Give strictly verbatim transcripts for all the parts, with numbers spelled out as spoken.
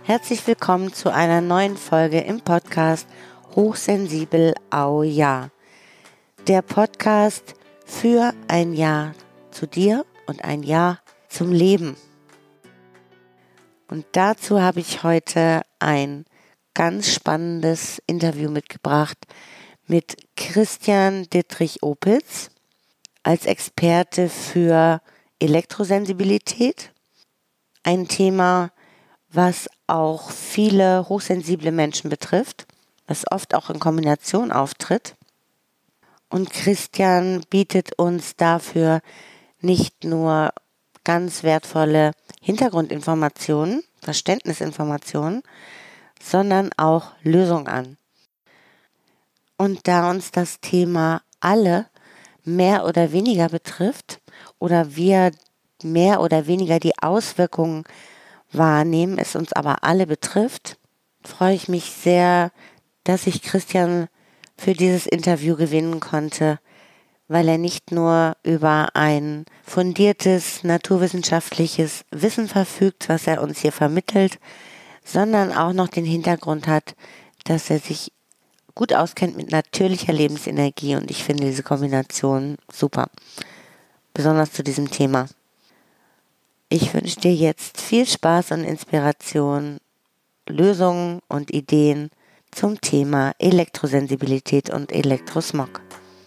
Herzlich willkommen zu einer neuen Folge im Podcast Hochsensibel Au Ja. Der Podcast für ein Ja zu dir und ein Ja zum Leben. Und dazu habe ich heute ein ganz spannendes Interview mitgebracht mit Christian Dittrich-Opitz als Experte für Elektrosensibilität. Ein Thema, was auch viele hochsensible Menschen betrifft, das oft auch in Kombination auftritt. Und Christian bietet uns dafür nicht nur ganz wertvolle Hintergrundinformationen, Verständnisinformationen, sondern auch Lösungen an. Und da uns das Thema alle mehr oder weniger betrifft oder wir mehr oder weniger die Auswirkungen wahrnehmen, es uns aber alle betrifft, freue ich mich sehr, dass ich Christian für dieses Interview gewinnen konnte, weil er nicht nur über ein fundiertes naturwissenschaftliches Wissen verfügt, was er uns hier vermittelt, sondern auch noch den Hintergrund hat, dass er sich gut auskennt mit natürlicher Lebensenergie, und ich finde diese Kombination super, besonders zu diesem Thema. Ich wünsche dir jetzt viel Spaß und Inspiration, Lösungen und Ideen zum Thema Elektrosensibilität und Elektrosmog.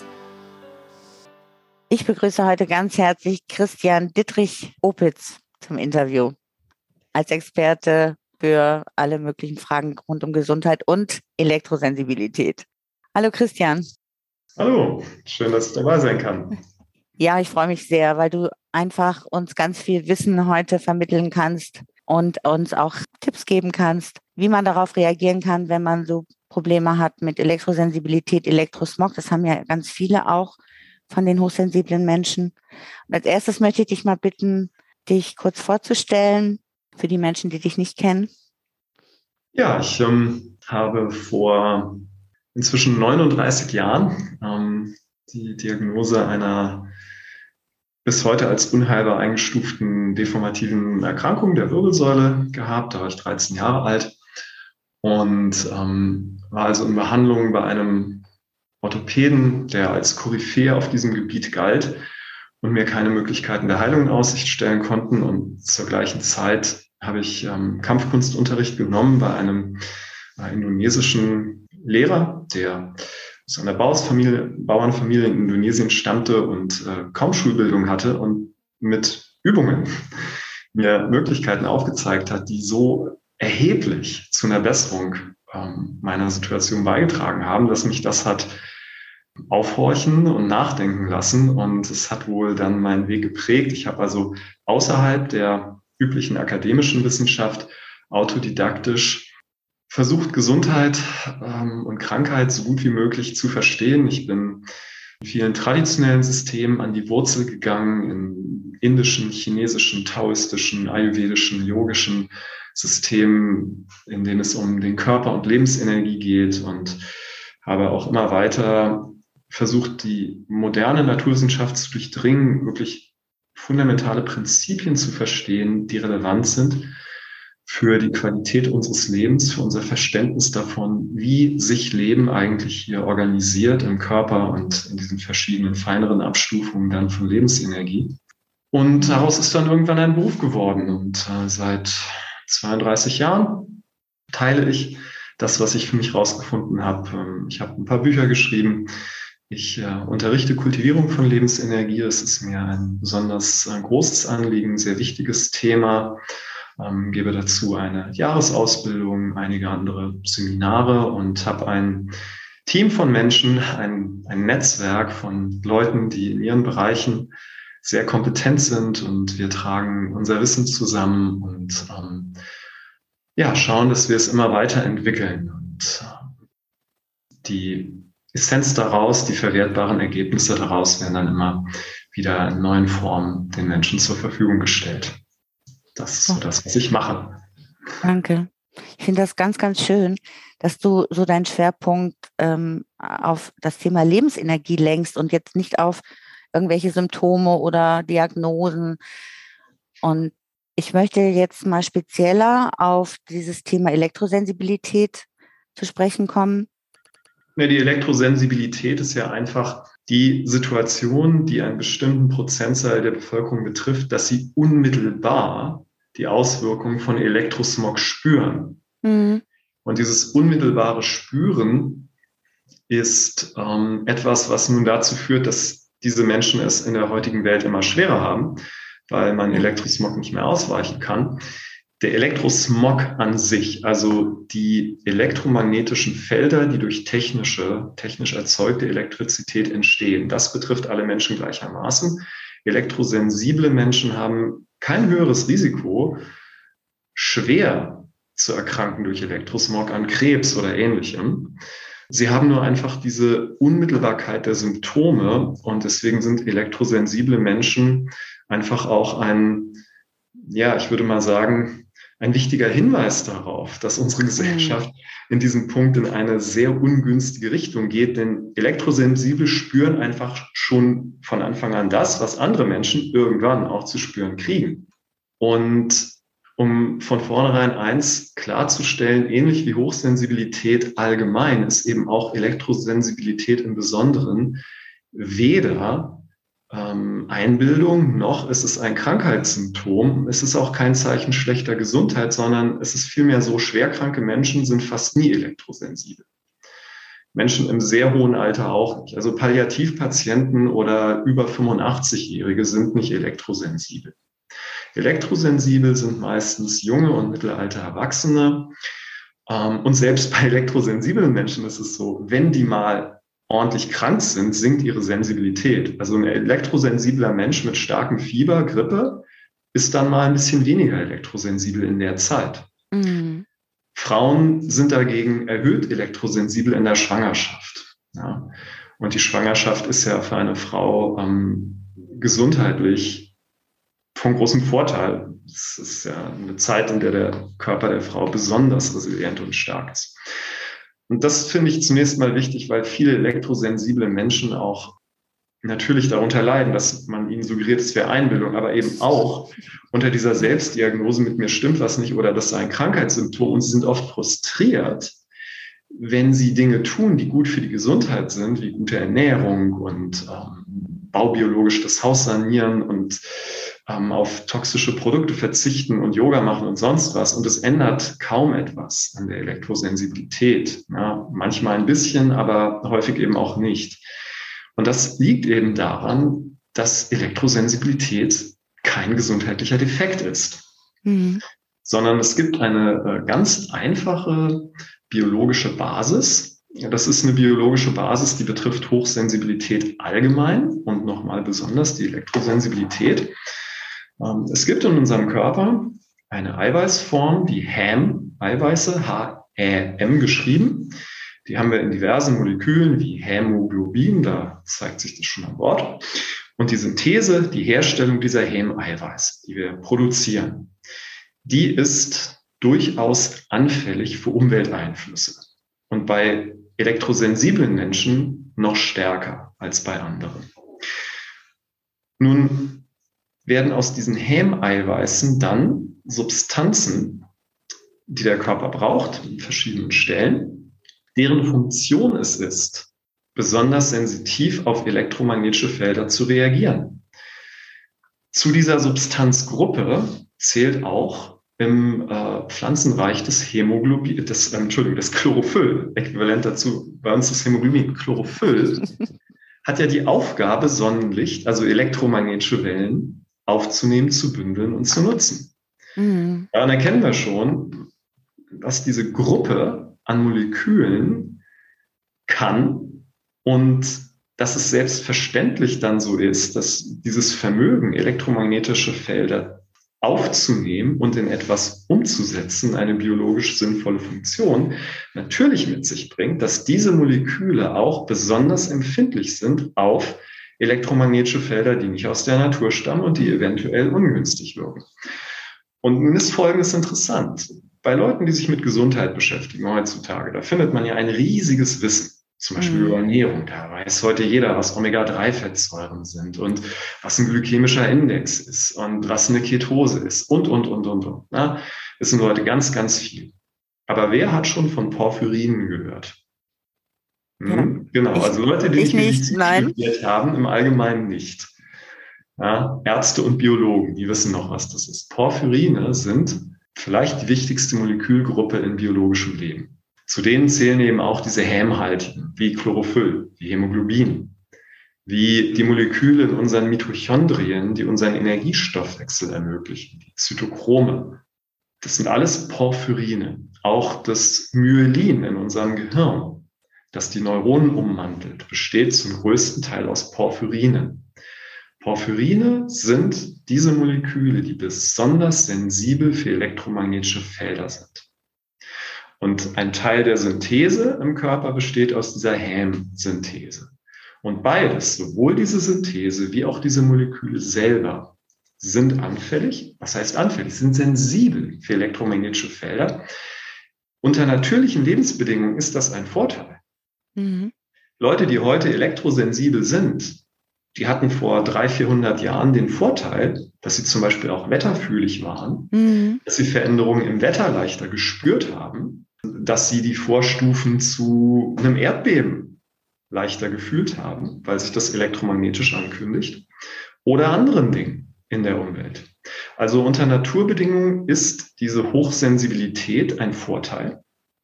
Ich begrüße heute ganz herzlich Christian Dittrich-Opitz zum Interview als Experte für alle möglichen Fragen rund um Gesundheit und Elektrosensibilität. Hallo Christian. Hallo, schön, dass ich dabei sein kann. Ja, ich freue mich sehr, weil du einfach uns ganz viel Wissen heute vermitteln kannst und uns auch Tipps geben kannst, wie man darauf reagieren kann, wenn man so Probleme hat mit Elektrosensibilität, Elektrosmog. Das haben ja ganz viele auch von den hochsensiblen Menschen. Und als erstes möchte ich dich mal bitten, dich kurz vorzustellen für die Menschen, die dich nicht kennen. Ja, ich ähm, habe vor inzwischen neununddreißig Jahren ähm, die Diagnose einer bis heute als unheilbar eingestuften deformativen Erkrankung der Wirbelsäule gehabt. Da war ich dreizehn Jahre alt und ähm, war also in Behandlung bei einem Orthopäden, der als Koryphäe auf diesem Gebiet galt und mir keine Möglichkeiten der Heilung in Aussicht stellen konnten. Und zur gleichen Zeit habe ich ähm, Kampfkunstunterricht genommen bei einem äh, indonesischen Lehrer, der aus einer Bauernfamilie, Bauernfamilie in Indonesien stammte und äh, kaum Schulbildung hatte und mit Übungen mir Möglichkeiten aufgezeigt hat, die so erheblich zu einer Besserung ähm, meiner Situation beigetragen haben, dass mich das hat aufhorchen und nachdenken lassen. Und es hat wohl dann meinen Weg geprägt. Ich habe also außerhalb der üblichen akademischen Wissenschaft autodidaktisch versucht, Gesundheit ähm, und Krankheit so gut wie möglich zu verstehen. Ich bin in vielen traditionellen Systemen an die Wurzel gegangen, in indischen, chinesischen, taoistischen, ayurvedischen, yogischen Systemen, in denen es um den Körper und Lebensenergie geht, und habe auch immer weiter versucht, die moderne Naturwissenschaft zu durchdringen, wirklich fundamentale Prinzipien zu verstehen, die relevant sind für die Qualität unseres Lebens, für unser Verständnis davon, wie sich Leben eigentlich hier organisiert im Körper und in diesen verschiedenen feineren Abstufungen dann von Lebensenergie. Und daraus ist dann irgendwann ein Beruf geworden. Und äh, seit zweiunddreißig Jahren teile ich das, was ich für mich rausgefunden habe. Ähm, ich habe ein paar Bücher geschrieben. Ich äh, unterrichte Kultivierung von Lebensenergie. Das ist mir ein besonders äh, großes Anliegen, sehr wichtiges Thema. Ähm, gebe dazu eine Jahresausbildung, einige andere Seminare und habe ein Team von Menschen, ein, ein Netzwerk von Leuten, die in ihren Bereichen sehr kompetent sind, und wir tragen unser Wissen zusammen und ähm, ja, schauen, dass wir es immer weiterentwickeln. Und äh, die Essenz daraus, die verwertbaren Ergebnisse daraus werden dann immer wieder in neuen Formen den Menschen zur Verfügung gestellt. Das ist so das, was ich mache. Danke. Ich finde das ganz, ganz schön, dass du so deinen Schwerpunkt ähm, auf das Thema Lebensenergie lenkst und jetzt nicht auf irgendwelche Symptome oder Diagnosen. Und Ich möchte jetzt mal spezieller auf dieses Thema Elektrosensibilität zu sprechen kommen. Ja, die Elektrosensibilität ist ja einfach die Situation, die einen bestimmten Prozentzahl der Bevölkerung betrifft, dass sie unmittelbar die Auswirkungen von Elektrosmog spüren. Mhm. Und dieses unmittelbare Spüren ist ähm, etwas, was nun dazu führt, dass diese Menschen es in der heutigen Welt immer schwerer haben, weil man Elektrosmog nicht mehr ausweichen kann. Der Elektrosmog an sich, also die elektromagnetischen Felder, die durch technische, technisch erzeugte Elektrizität entstehen, das betrifft alle Menschen gleichermaßen. Elektrosensible Menschen haben kein höheres Risiko, schwer zu erkranken durch Elektrosmog an Krebs oder Ähnlichem. Sie haben nur einfach diese Unmittelbarkeit der Symptome und deswegen sind elektrosensible Menschen einfach auch ein, ja, ich würde mal sagen, ein wichtiger Hinweis darauf, dass unsere Gesellschaft in diesem Punkt in eine sehr ungünstige Richtung geht, denn Elektrosensible spüren einfach schon von Anfang an das, was andere Menschen irgendwann auch zu spüren kriegen. Und um von vornherein eins klarzustellen, ähnlich wie Hochsensibilität allgemein ist eben auch Elektrosensibilität im Besonderen weder ähm, Einbildung noch ist es ein Krankheitssymptom. Es ist auch kein Zeichen schlechter Gesundheit, sondern es ist vielmehr so, schwerkranke Menschen sind fast nie elektrosensibel. Menschen im sehr hohen Alter auch nicht. Also Palliativpatienten oder über fünfundachtzig-Jährige sind nicht elektrosensibel. Elektrosensibel sind meistens junge und mittelalte Erwachsene. Und selbst bei elektrosensiblen Menschen ist es so, wenn die mal ordentlich krank sind, sinkt ihre Sensibilität. Also ein elektrosensibler Mensch mit starkem Fieber, Grippe, ist dann mal ein bisschen weniger elektrosensibel in der Zeit. Mhm. Frauen sind dagegen erhöht elektrosensibel in der Schwangerschaft. Ja. Und die Schwangerschaft ist ja für eine Frau ähm, gesundheitlich von großem Vorteil. Es ist ja eine Zeit, in der der Körper der Frau besonders resilient und stark ist. Und das finde ich zunächst mal wichtig, weil viele elektrosensible Menschen auch natürlich darunter leiden, dass man ihnen suggeriert, es wäre Einbildung, aber eben auch unter dieser Selbstdiagnose, mit mir stimmt was nicht oder das sei ein Krankheitssymptom. Und sie sind oft frustriert, wenn sie Dinge tun, die gut für die Gesundheit sind, wie gute Ernährung und ähm, baubiologisch das Haus sanieren und ähm, auf toxische Produkte verzichten und Yoga machen und sonst was. Und es ändert kaum etwas an der Elektrosensibilität. Ja, manchmal ein bisschen, aber häufig eben auch nicht. Und das liegt eben daran, dass Elektrosensibilität kein gesundheitlicher Defekt ist, mhm. sondern es gibt eine äh, ganz einfache biologische Basis. Das ist eine biologische Basis, die betrifft Hochsensibilität allgemein und nochmal besonders die Elektrosensibilität. Es gibt in unserem Körper eine Eiweißform, die Häm-Eiweiße, H Ä M geschrieben. Die haben wir in diversen Molekülen wie Hämoglobin, da zeigt sich das schon am Wort. Und die Synthese, die Herstellung dieser Häm-Eiweiße, die wir produzieren, die ist durchaus anfällig für Umwelteinflüsse. Und bei elektrosensiblen Menschen noch stärker als bei anderen. Nun werden aus diesen Häm-Eiweißen dann Substanzen, die der Körper braucht, an verschiedenen Stellen, deren Funktion es ist, besonders sensitiv auf elektromagnetische Felder zu reagieren. Zu dieser Substanzgruppe zählt auch im äh, Pflanzenreich das Hämoglobin, das, äh, Entschuldigung, das Chlorophyll, äquivalent dazu bei uns das Hämoglobin. Chlorophyll hat ja die Aufgabe, Sonnenlicht, also elektromagnetische Wellen, aufzunehmen, zu bündeln und zu nutzen. Mhm. Daran erkennen wir schon, was diese Gruppe an Molekülen kann und dass es selbstverständlich dann so ist, dass dieses Vermögen, elektromagnetische Felder aufzunehmen und in etwas umzusetzen, eine biologisch sinnvolle Funktion, natürlich mit sich bringt, dass diese Moleküle auch besonders empfindlich sind auf elektromagnetische Felder, die nicht aus der Natur stammen und die eventuell ungünstig wirken. Und nun ist Folgendes interessant. Bei Leuten, die sich mit Gesundheit beschäftigen heutzutage, da findet man ja ein riesiges Wissen Zum Beispiel über Mhm. Ernährung. Da weiß heute jeder, was Omega drei Fettsäuren sind und was ein glykämischer Index ist und was eine Ketose ist und, und, und, und, und. Ja, wissen Leute ganz, ganz viel. Aber wer hat schon von Porphyrinen gehört? Ja. Hm, genau, Ich, also Leute, die ich nicht nicht, Medizin nein. studiert haben, im Allgemeinen nicht. Ja, Ärzte und Biologen, die wissen noch, was das ist. Porphyrine sind vielleicht die wichtigste Molekülgruppe in biologischem Leben. Zu denen zählen eben auch diese Hämhaltigen, wie Chlorophyll, wie Hämoglobin, wie die Moleküle in unseren Mitochondrien, die unseren Energiestoffwechsel ermöglichen, die Zytochrome. Das sind alles Porphyrine. Auch das Myelin in unserem Gehirn, das die Neuronen ummantelt, besteht zum größten Teil aus Porphyrinen. Porphyrine sind diese Moleküle, die besonders sensibel für elektromagnetische Felder sind. Und ein Teil der Synthese im Körper besteht aus dieser Häm-Synthese. Und beides, sowohl diese Synthese wie auch diese Moleküle selber, sind anfällig. Was heißt anfällig? Sind sensibel für elektromagnetische Felder. Unter natürlichen Lebensbedingungen ist das ein Vorteil. Mhm. Leute, die heute elektrosensibel sind, die hatten vor dreihundert, vierhundert Jahren den Vorteil, dass sie zum Beispiel auch wetterfühlig waren, Mhm. dass sie Veränderungen im Wetter leichter gespürt haben, dass sie die Vorstufen zu einem Erdbeben leichter gefühlt haben, weil sich das elektromagnetisch ankündigt, oder anderen Dingen in der Umwelt. Also unter Naturbedingungen ist diese Hochsensibilität ein Vorteil.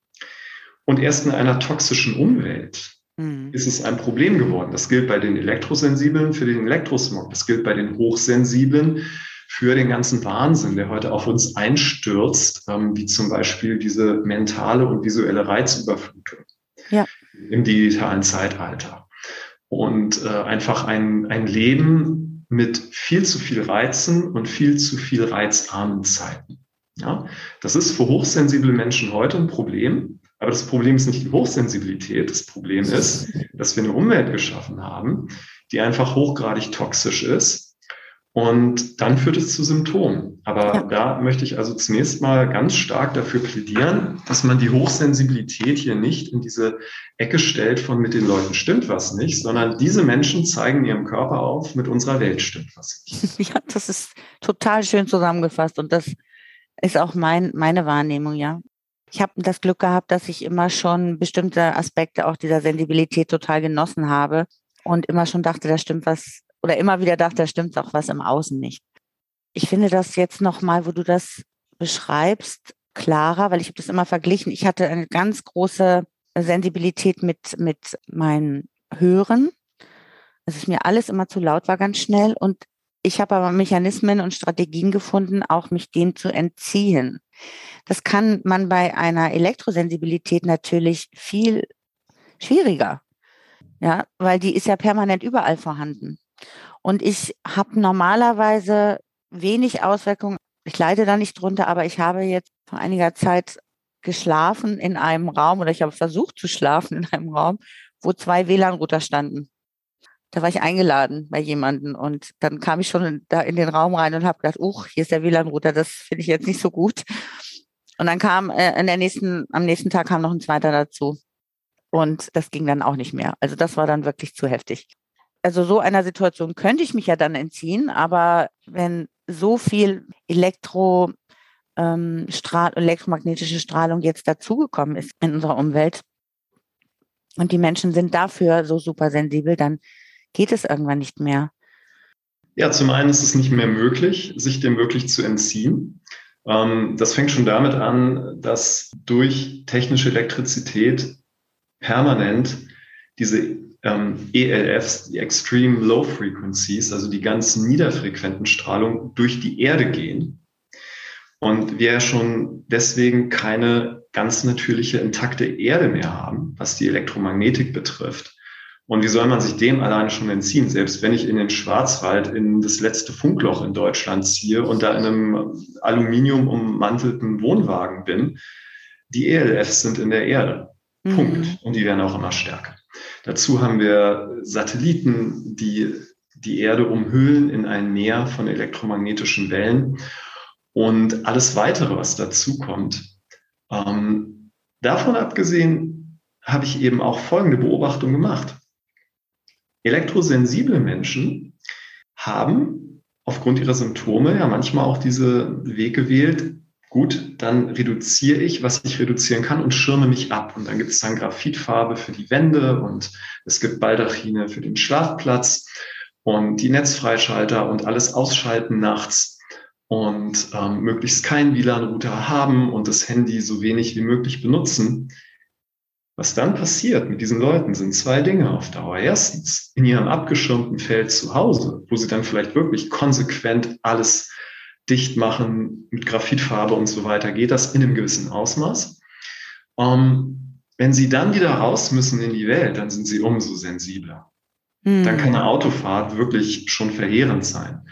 Und erst in einer toxischen Umwelt Mhm. ist es ein Problem geworden. Das gilt bei den Elektrosensiblen für den Elektrosmog. Das gilt bei den Hochsensiblen für den ganzen Wahnsinn, der heute auf uns einstürzt, ähm, wie zum Beispiel diese mentale und visuelle Reizüberflutung Ja. im digitalen Zeitalter. Und äh, einfach ein, ein Leben mit viel zu viel Reizen und viel zu viel reizarmen Zeiten. Ja? Das ist für hochsensible Menschen heute ein Problem. Aber das Problem ist nicht die Hochsensibilität. Das Problem ist, dass wir eine Umwelt geschaffen haben, die einfach hochgradig toxisch ist. Und dann führt es zu Symptomen. Aber Ja. da möchte ich also zunächst mal ganz stark dafür plädieren, dass man die Hochsensibilität hier nicht in diese Ecke stellt von mit den Leuten stimmt was nicht, sondern diese Menschen zeigen ihrem Körper auf, mit unserer Welt stimmt was nicht. Ja, das ist total schön zusammengefasst und das ist auch mein, meine Wahrnehmung, ja. Ich habe das Glück gehabt, dass ich immer schon bestimmte Aspekte auch dieser Sensibilität total genossen habe und immer schon dachte, da stimmt was, oder immer wieder dachte, da stimmt auch was im Außen nicht. Ich finde das jetzt nochmal, wo du das beschreibst, klarer, weil ich habe das immer verglichen. Ich hatte eine ganz große Sensibilität mit, mit meinem Hören. Es ist mir alles immer zu laut war ganz schnell und ich habe aber Mechanismen und Strategien gefunden, auch mich dem zu entziehen. Das kann man bei einer Elektrosensibilität natürlich viel schwieriger, ja, weil die ist ja permanent überall vorhanden. Und ich habe normalerweise wenig Auswirkungen. Ich leide da nicht drunter, aber ich habe jetzt vor einiger Zeit geschlafen in einem Raum oder ich habe versucht zu schlafen in einem Raum, wo zwei W L A N-Router standen. Da war ich eingeladen bei jemandem und dann kam ich schon da in den Raum rein und habe gedacht, uch, hier ist der W L A N-Router, das finde ich jetzt nicht so gut. Und dann kam äh, in der nächsten, am nächsten Tag kam noch ein zweiter dazu und das ging dann auch nicht mehr. Also das war dann wirklich zu heftig. Also so einer Situation könnte ich mich ja dann entziehen, aber wenn so viel Elektro, ähm, Strahl, elektromagnetische Strahlung jetzt dazugekommen ist in unserer Umwelt und die Menschen sind dafür so super sensibel, dann geht es irgendwann nicht mehr. Ja, zum einen ist es nicht mehr möglich, sich dem wirklich zu entziehen. Ähm, das fängt schon damit an, dass durch technische Elektrizität permanent diese ähm, E L Fs, die Extreme Low Frequencies, also die ganz niederfrequenten Strahlungen, durch die Erde gehen. Und wir ja schon deswegen keine ganz natürliche, intakte Erde mehr haben, was die Elektromagnetik betrifft. Und wie soll man sich dem alleine schon entziehen? Selbst wenn ich in den Schwarzwald, in das letzte Funkloch in Deutschland ziehe und da in einem Aluminium ummantelten Wohnwagen bin, die E L Fs sind in der Erde. Mhm. Punkt. Und die werden auch immer stärker. Dazu haben wir Satelliten, die die Erde umhüllen in ein Meer von elektromagnetischen Wellen und alles weitere, was dazu kommt. Ähm, davon abgesehen habe ich eben auch folgende Beobachtung gemacht. Elektrosensible Menschen haben aufgrund ihrer Symptome ja manchmal auch diesen Weg gewählt, gut, dann reduziere ich, was ich reduzieren kann und schirme mich ab. Und dann gibt es dann Graphitfarbe für die Wände und es gibt Baldachine für den Schlafplatz und die Netzfreischalter und alles ausschalten nachts und ähm, möglichst keinen W L A N-Router haben und das Handy so wenig wie möglich benutzen. Was dann passiert mit diesen Leuten, sind zwei Dinge auf Dauer. Erstens, in ihrem abgeschirmten Feld zu Hause, wo sie dann vielleicht wirklich konsequent alles dicht machen mit Graphitfarbe und so weiter, geht das in einem gewissen Ausmaß. Ähm, wenn sie dann wieder raus müssen in die Welt, dann sind sie umso sensibler. Mhm. Dann kann eine Autofahrt wirklich schon verheerend sein.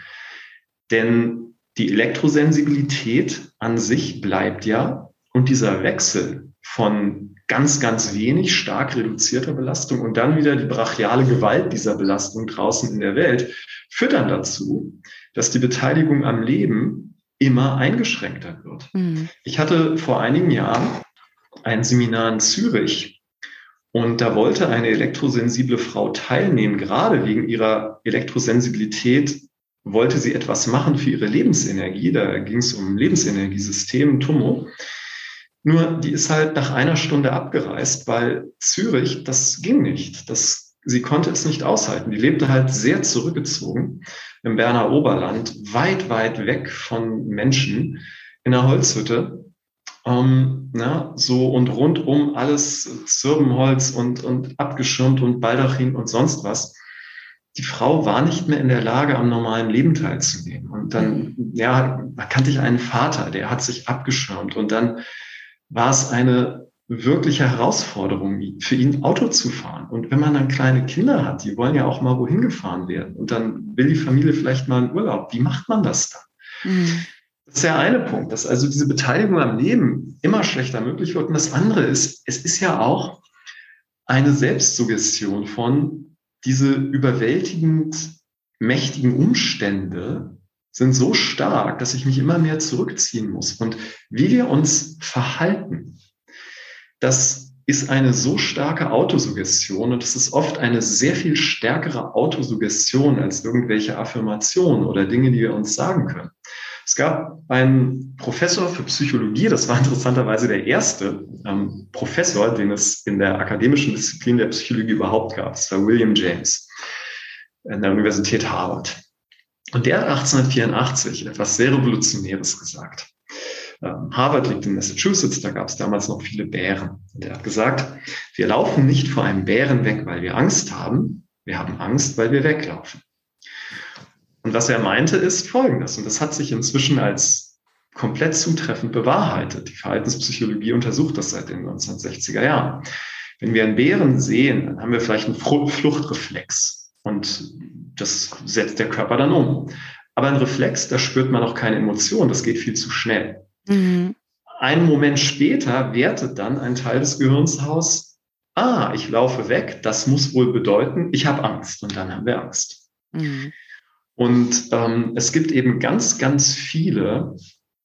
Denn die Elektrosensibilität an sich bleibt ja und dieser Wechsel von ganz, ganz wenig stark reduzierter Belastung und dann wieder die brachiale Gewalt dieser Belastung draußen in der Welt führt dann dazu, dass die Beteiligung am Leben immer eingeschränkter wird. Mhm. Ich hatte vor einigen Jahren ein Seminar in Zürich und da wollte eine elektrosensible Frau teilnehmen, gerade wegen ihrer Elektrosensibilität wollte sie etwas machen für ihre Lebensenergie. Da ging es um Lebensenergiesystem, T U M O. Nur die ist halt nach einer Stunde abgereist, weil Zürich, das ging nicht. Das, sie konnte es nicht aushalten. Die lebte halt sehr zurückgezogen im Berner Oberland, weit, weit weg von Menschen in einer Holzhütte. Ähm, na, so und rundum alles Zirbenholz und, und abgeschirmt und Baldachin und sonst was. Die Frau war nicht mehr in der Lage, am normalen Leben teilzunehmen. Und dann, ja, da kannte ich einen Vater, der hat sich abgeschirmt. Und dann war es eine wirkliche Herausforderung für ihn, Auto zu fahren. Und wenn man dann kleine Kinder hat, die wollen ja auch mal wohin gefahren werden. Und dann will die Familie vielleicht mal in Urlaub. Wie macht man das dann? Mhm. Das ist der eine Punkt, dass also diese Beteiligung am Leben immer schlechter möglich wird. Und das andere ist, es ist ja auch eine Selbstsuggestion von, diese überwältigend mächtigen Umstände sind so stark, dass ich mich immer mehr zurückziehen muss. Und wie wir uns verhalten, das ist eine so starke Autosuggestion und es ist oft eine sehr viel stärkere Autosuggestion als irgendwelche Affirmationen oder Dinge, die wir uns sagen können. Es gab einen Professor für Psychologie, das war interessanterweise der erste ähm, Professor, den es in der akademischen Disziplin der Psychologie überhaupt gab. Das war William James an der Universität Harvard. Und der hat achtzehnhundertvierundachtzig etwas sehr Revolutionäres gesagt. Ähm, Harvard liegt in Massachusetts, da gab es damals noch viele Bären. Und er hat gesagt, wir laufen nicht vor einem Bären weg, weil wir Angst haben, wir haben Angst, weil wir weglaufen. Und was er meinte, ist Folgendes. Und das hat sich inzwischen als komplett zutreffend bewahrheitet. Die Verhaltenspsychologie untersucht das seit den neunzehnhundertsechziger Jahren. Wenn wir einen Bären sehen, dann haben wir vielleicht einen Fluchtreflex. Und das setzt der Körper dann um. Aber ein Reflex, da spürt man auch keine Emotion. Das geht viel zu schnell. Mhm. Einen Moment später wertet dann ein Teil des Gehirns aus, ah, ich laufe weg. Das muss wohl bedeuten, ich habe Angst. Und dann haben wir Angst. Mhm. Und ähm, es gibt eben ganz, ganz viele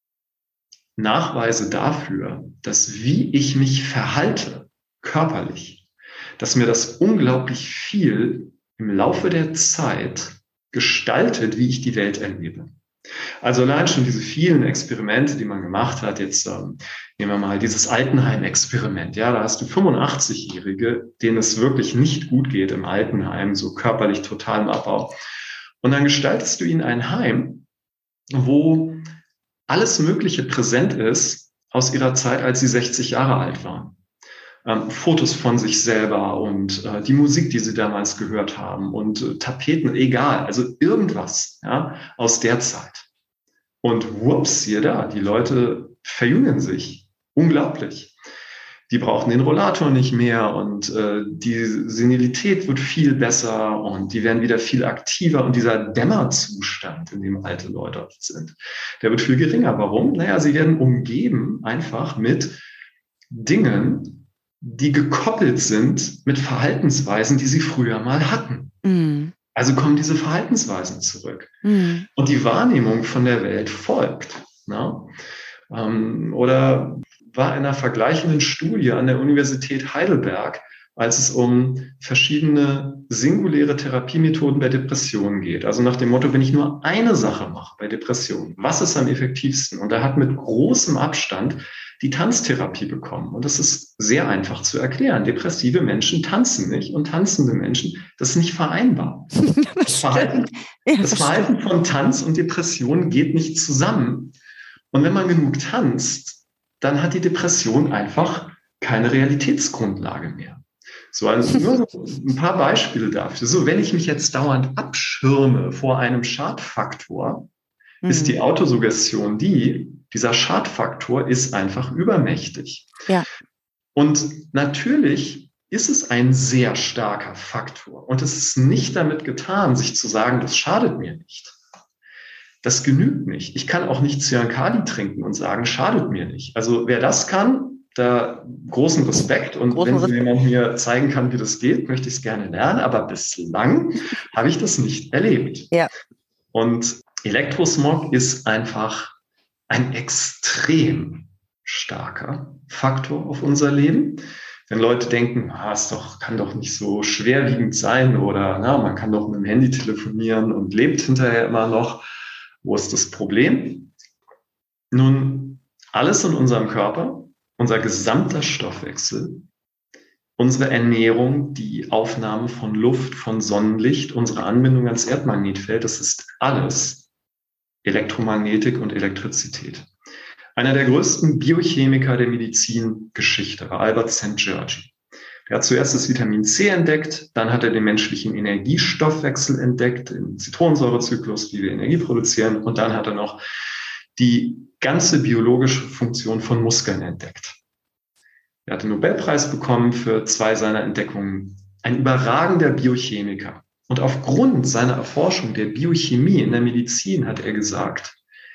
Nachweise dafür, dass wie ich mich verhalte, körperlich, dass mir das unglaublich viel im Laufe der Zeit gestaltet, wie ich die Welt erlebe. Also allein schon diese vielen Experimente, die man gemacht hat, jetzt ähm, nehmen wir mal dieses Altenheim-Experiment. Ja, da hast du fünfundachtzigjährige, denen es wirklich nicht gut geht im Altenheim, so körperlich total im Abbau. Und dann gestaltest du ihnen ein Heim, wo alles Mögliche präsent ist aus ihrer Zeit, als sie sechzig Jahre alt waren. Ähm, Fotos von sich selber und äh, die Musik, die sie damals gehört haben und äh, Tapeten, egal, also irgendwas ja, aus der Zeit. Und whoops, hier da, die Leute verjüngen sich. Unglaublich. Die brauchen den Rollator nicht mehr und äh, die Senilität wird viel besser und die werden wieder viel aktiver und dieser Dämmerzustand, in dem alte Leute oft sind, der wird viel geringer. Warum? Naja, sie werden umgeben einfach mit Dingen, die gekoppelt sind mit Verhaltensweisen, die sie früher mal hatten. Mhm. Also kommen diese Verhaltensweisen zurück. Mhm. Und die Wahrnehmung von der Welt folgt. Ne? Ähm, oder war in einer vergleichenden Studie an der Universität Heidelberg, als es um verschiedene singuläre Therapiemethoden bei Depressionen geht. Also nach dem Motto, wenn ich nur eine Sache mache bei Depressionen, was ist am effektivsten? Und er hat mit großem Abstand die Tanztherapie bekommen. Und das ist sehr einfach zu erklären. Depressive Menschen tanzen nicht und tanzende Menschen, das ist nicht vereinbar. Das Verhalten, ja, das das Verhalten von Tanz und Depression geht nicht zusammen. Und wenn man genug tanzt, dann hat die Depression einfach keine Realitätsgrundlage mehr. So, also nur so ein paar Beispiele dafür. So, wenn ich mich jetzt dauernd abschirme vor einem Schadfaktor, mhm. ist die Autosuggestion die, dieser Schadfaktor ist einfach übermächtig. Ja. Und natürlich ist es ein sehr starker Faktor. Und es ist nicht damit getan, sich zu sagen, das schadet mir nicht. Das genügt nicht. Ich kann auch nicht Cyankali trinken und sagen, schadet mir nicht. Also wer das kann, da großen Respekt. Und großen wenn Respekt. Jemand mir zeigen kann, wie das geht, möchte ich es gerne lernen. Aber bislang habe ich das nicht erlebt. Ja. Und Elektrosmog ist einfach ein extrem starker Faktor auf unser Leben. Wenn Leute denken, ah, es doch, kann doch nicht so schwerwiegend sein oder na, man kann doch mit dem Handy telefonieren und lebt hinterher immer noch. Wo ist das Problem? Nun, alles in unserem Körper, unser gesamter Stoffwechsel, unsere Ernährung, die Aufnahme von Luft, von Sonnenlicht, unsere Anbindung ans Erdmagnetfeld, das ist alles Elektromagnetik und Elektrizität. Einer der größten Biochemiker der Medizingeschichte war Albert Szent-Györgyi. Er hat zuerst das Vitamin C entdeckt, dann hat er den menschlichen Energiestoffwechsel entdeckt, den Zitronensäurezyklus, wie wir Energie produzieren, und dann hat er noch die ganze biologische Funktion von Muskeln entdeckt. Er hat den Nobelpreis bekommen für zwei seiner Entdeckungen. Ein überragender Biochemiker. Und aufgrund seiner Erforschung der Biochemie in der Medizin hat er gesagt,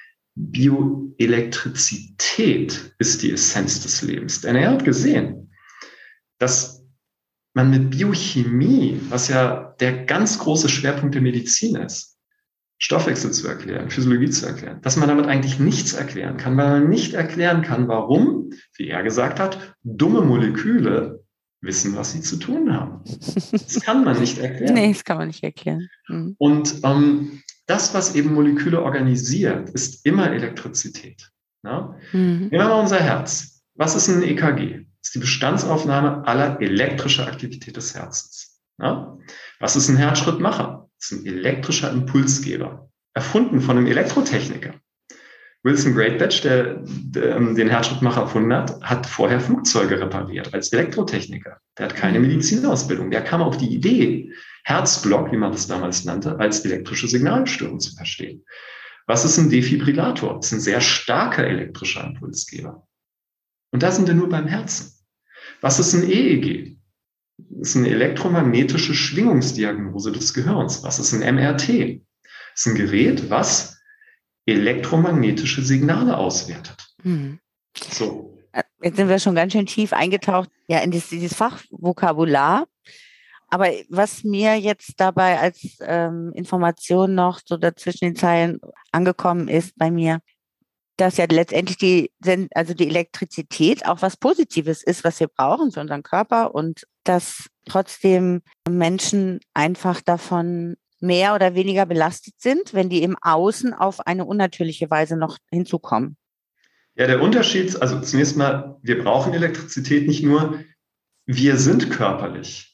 Bioelektrizität ist die Essenz des Lebens. Denn er hat gesehen, dass man mit Biochemie, was ja der ganz große Schwerpunkt der Medizin ist, Stoffwechsel zu erklären, Physiologie zu erklären, dass man damit eigentlich nichts erklären kann, weil man nicht erklären kann, warum, wie er gesagt hat, dumme Moleküle wissen, was sie zu tun haben. Das kann man nicht erklären. Nee, das kann man nicht erklären. Mhm. Und ähm, das, was eben Moleküle organisiert, ist immer Elektrizität. Ja? Mhm. Nehmen wir mal unser Herz. Was ist ein E K G? Das ist die Bestandsaufnahme aller elektrischer Aktivität des Herzens. Ja? Was ist ein Herzschrittmacher? Das ist ein elektrischer Impulsgeber, erfunden von einem Elektrotechniker. Wilson Greatbatch, der, der den Herzschrittmacher erfunden hat, hat vorher Flugzeuge repariert als Elektrotechniker. Der hat keine Medizinausbildung. Der kam auf die Idee, Herzblock, wie man das damals nannte, als elektrische Signalstörung zu verstehen. Was ist ein Defibrillator? Das ist ein sehr starker elektrischer Impulsgeber. Und da sind wir nur beim Herzen. Was ist ein E E G? Das ist eine elektromagnetische Schwingungsdiagnose des Gehirns. Was ist ein M R T? Das ist ein Gerät, was elektromagnetische Signale auswertet. Mhm. So. Jetzt sind wir schon ganz schön tief eingetaucht, ja, in dieses, dieses Fachvokabular. Aber was mir jetzt dabei als ähm, Information noch so dazwischen den Zeilen angekommen ist bei mir, dass ja letztendlich die, also die Elektrizität auch was Positives ist, was wir brauchen für unseren Körper und dass trotzdem Menschen einfach davon mehr oder weniger belastet sind, wenn die im Außen auf eine unnatürliche Weise noch hinzukommen. Ja, der Unterschied, also zunächst mal, wir brauchen Elektrizität nicht nur, wir sind körperlich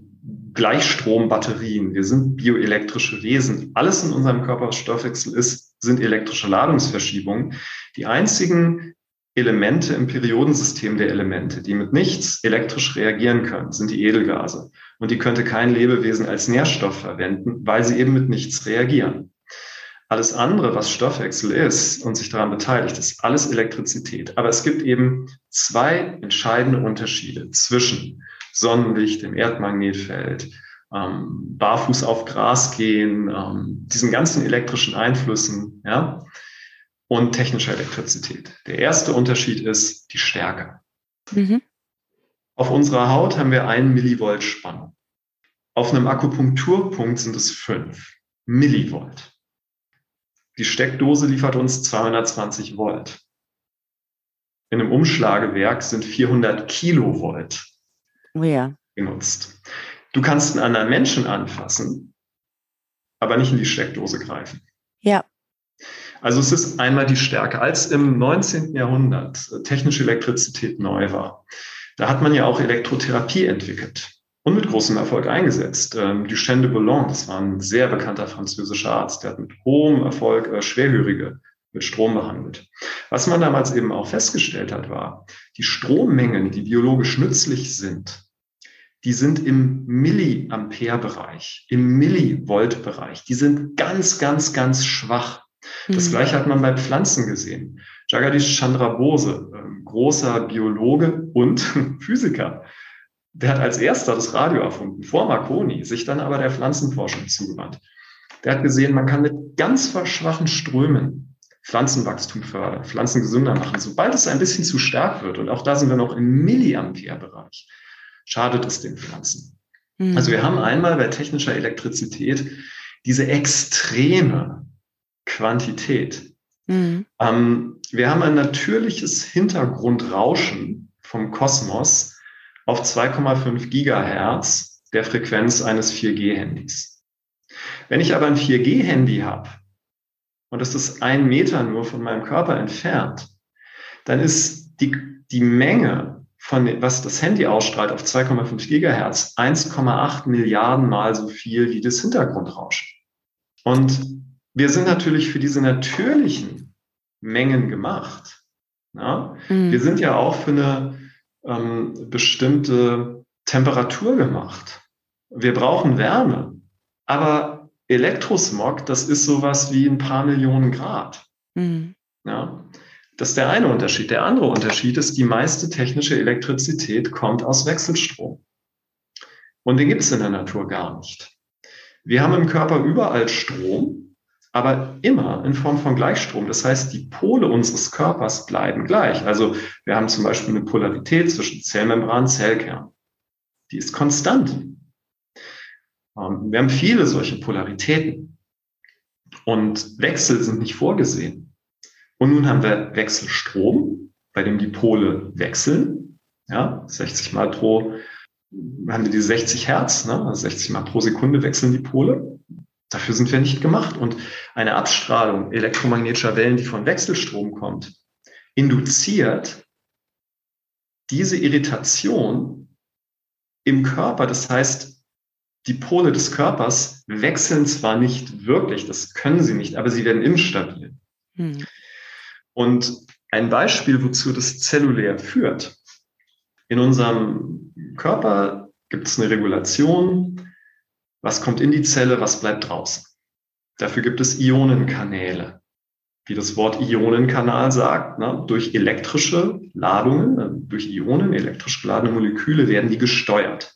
Gleichstrombatterien, wir sind bioelektrische Wesen. Alles in unserem Körperstoffwechsel ist, sind elektrische Ladungsverschiebungen. Die einzigen Elemente im Periodensystem der Elemente, die mit nichts elektrisch reagieren können, sind die Edelgase. Und die könnte kein Lebewesen als Nährstoff verwenden, weil sie eben mit nichts reagieren. Alles andere, was Stoffwechsel ist und sich daran beteiligt, ist alles Elektrizität. Aber es gibt eben zwei entscheidende Unterschiede zwischen Sonnenlicht, dem Erdmagnetfeld, ähm, barfuß auf Gras gehen, ähm, diesen ganzen elektrischen Einflüssen, ja, und technischer Elektrizität. Der erste Unterschied ist die Stärke. Mhm. Auf unserer Haut haben wir einen Millivolt Spannung. Auf einem Akupunkturpunkt sind es fünf Millivolt. Die Steckdose liefert uns zweihundertzwanzig Volt. in einem Umschlagewerk sind vierhundert Kilovolt Oh ja. genutzt. Du kannst einen anderen Menschen anfassen, aber nicht in die Steckdose greifen. Ja. Also es ist einmal die Stärke. Als im neunzehnten Jahrhundert technische Elektrizität neu war, da hat man ja auch Elektrotherapie entwickelt und mit großem Erfolg eingesetzt. Ähm, Duchenne de Boulogne, das war ein sehr bekannter französischer Arzt, der hat mit hohem Erfolg äh, Schwerhörige mit Strom behandelt. Was man damals eben auch festgestellt hat, war, die Strommengen, die biologisch nützlich sind, die sind im Milliampere-Bereich, im Millivolt-Bereich. Die sind ganz, ganz, ganz schwach. Das Gleiche hat man bei Pflanzen gesehen. Jagadish Chandra Bose, äh, großer Biologe und Physiker, der hat als erster das Radio erfunden, vor Marconi, sich dann aber der Pflanzenforschung zugewandt. Der hat gesehen, man kann mit ganz schwachen Strömen Pflanzenwachstum fördern, Pflanzen gesünder machen. Sobald es ein bisschen zu stark wird, und auch da sind wir noch im Milliampere-Bereich, schadet es den Pflanzen. Mhm. Also wir haben einmal bei technischer Elektrizität diese extreme Quantität. Mhm. Ähm, wir haben ein natürliches Hintergrundrauschen vom Kosmos auf zwei Komma fünf Gigahertz der Frequenz eines vier G-Handys. Wenn ich aber ein vier G-Handy habe, und das ist ein Meter nur von meinem Körper entfernt, dann ist die, die Menge von, was das Handy ausstrahlt auf zwei Komma fünf Gigahertz, eins Komma acht Milliarden Mal so viel wie das Hintergrundrauschen. Und wir sind natürlich für diese natürlichen Mengen gemacht. Ja? Mhm. Wir sind ja auch für eine ähm, bestimmte Temperatur gemacht. Wir brauchen Wärme. Aber Elektrosmog, das ist sowas wie ein paar Millionen Grad. Mhm. Ja? Das ist der eine Unterschied. Der andere Unterschied ist, die meiste technische Elektrizität kommt aus Wechselstrom. Und den gibt es in der Natur gar nicht. Wir haben im Körper überall Strom, aber immer in Form von Gleichstrom. Das heißt, die Pole unseres Körpers bleiben gleich. Also wir haben zum Beispiel eine Polarität zwischen Zellmembran und Zellkern. Die ist konstant. Wir haben viele solche Polaritäten. Und Wechsel sind nicht vorgesehen. Und nun haben wir Wechselstrom, bei dem die Pole wechseln. Ja, sechzig Mal pro, haben wir die sechzig Hertz, ne? Also sechzig Mal pro Sekunde wechseln die Pole. Dafür sind wir nicht gemacht. Und eine Abstrahlung elektromagnetischer Wellen, die von Wechselstrom kommt, induziert diese Irritation im Körper. Das heißt, die Pole des Körpers wechseln zwar nicht wirklich, das können sie nicht, aber sie werden instabil. Hm. Und ein Beispiel, wozu das zellulär führt. In unserem Körper gibt es eine Regulation, was kommt in die Zelle, was bleibt draußen. Dafür gibt es Ionenkanäle. Wie das Wort Ionenkanal sagt, ne, durch elektrische Ladungen, durch Ionen, elektrisch geladene Moleküle werden die gesteuert.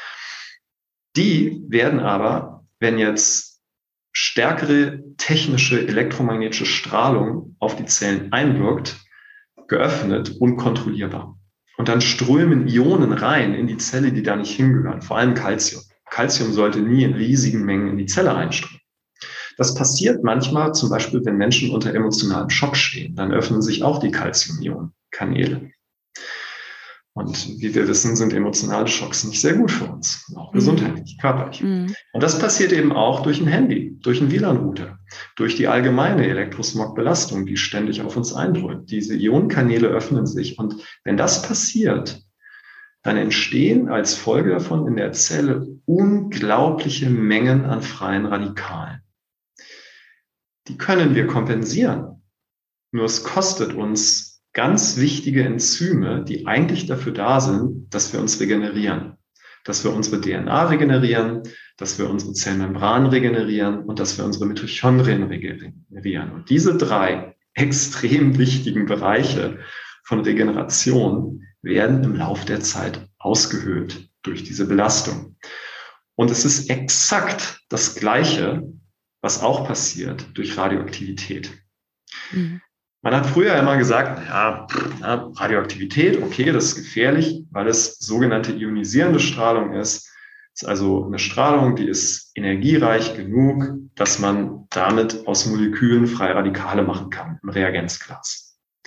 Die werden aber, wenn jetzt stärkere technische elektromagnetische Strahlung auf die Zellen einwirkt, geöffnet, unkontrollierbar. Und dann strömen Ionen rein in die Zelle, die da nicht hingehören, vor allem Calcium. Calcium sollte nie in riesigen Mengen in die Zelle reinströmen. Das passiert manchmal, zum Beispiel, wenn Menschen unter emotionalem Schock stehen, dann öffnen sich auch die Calcium-Ionen-Kanäle. Und wie wir wissen, sind emotionale Schocks nicht sehr gut für uns, auch gesundheitlich, körperlich. Mhm. Und das passiert eben auch durch ein Handy, durch einen W L A N-Router, durch die allgemeine Elektrosmog-Belastung, die ständig auf uns eindrückt. Diese Ionenkanäle öffnen sich. Und wenn das passiert, dann entstehen als Folge davon in der Zelle unglaubliche Mengen an freien Radikalen. Die können wir kompensieren. Nur es kostet uns ganz wichtige Enzyme, die eigentlich dafür da sind, dass wir uns regenerieren. Dass wir unsere D N A regenerieren, dass wir unsere Zellmembran regenerieren und dass wir unsere Mitochondrien regenerieren. Und diese drei extrem wichtigen Bereiche von Regeneration werden im Laufe der Zeit ausgehöhlt durch diese Belastung. Und es ist exakt das Gleiche, was auch passiert durch Radioaktivität. Mhm. Man hat früher immer gesagt, ja, Radioaktivität, okay, das ist gefährlich, weil es sogenannte ionisierende Strahlung ist. Das ist also eine Strahlung, die ist energiereich genug, dass man damit aus Molekülen freie Radikale machen kann im Reagenzglas.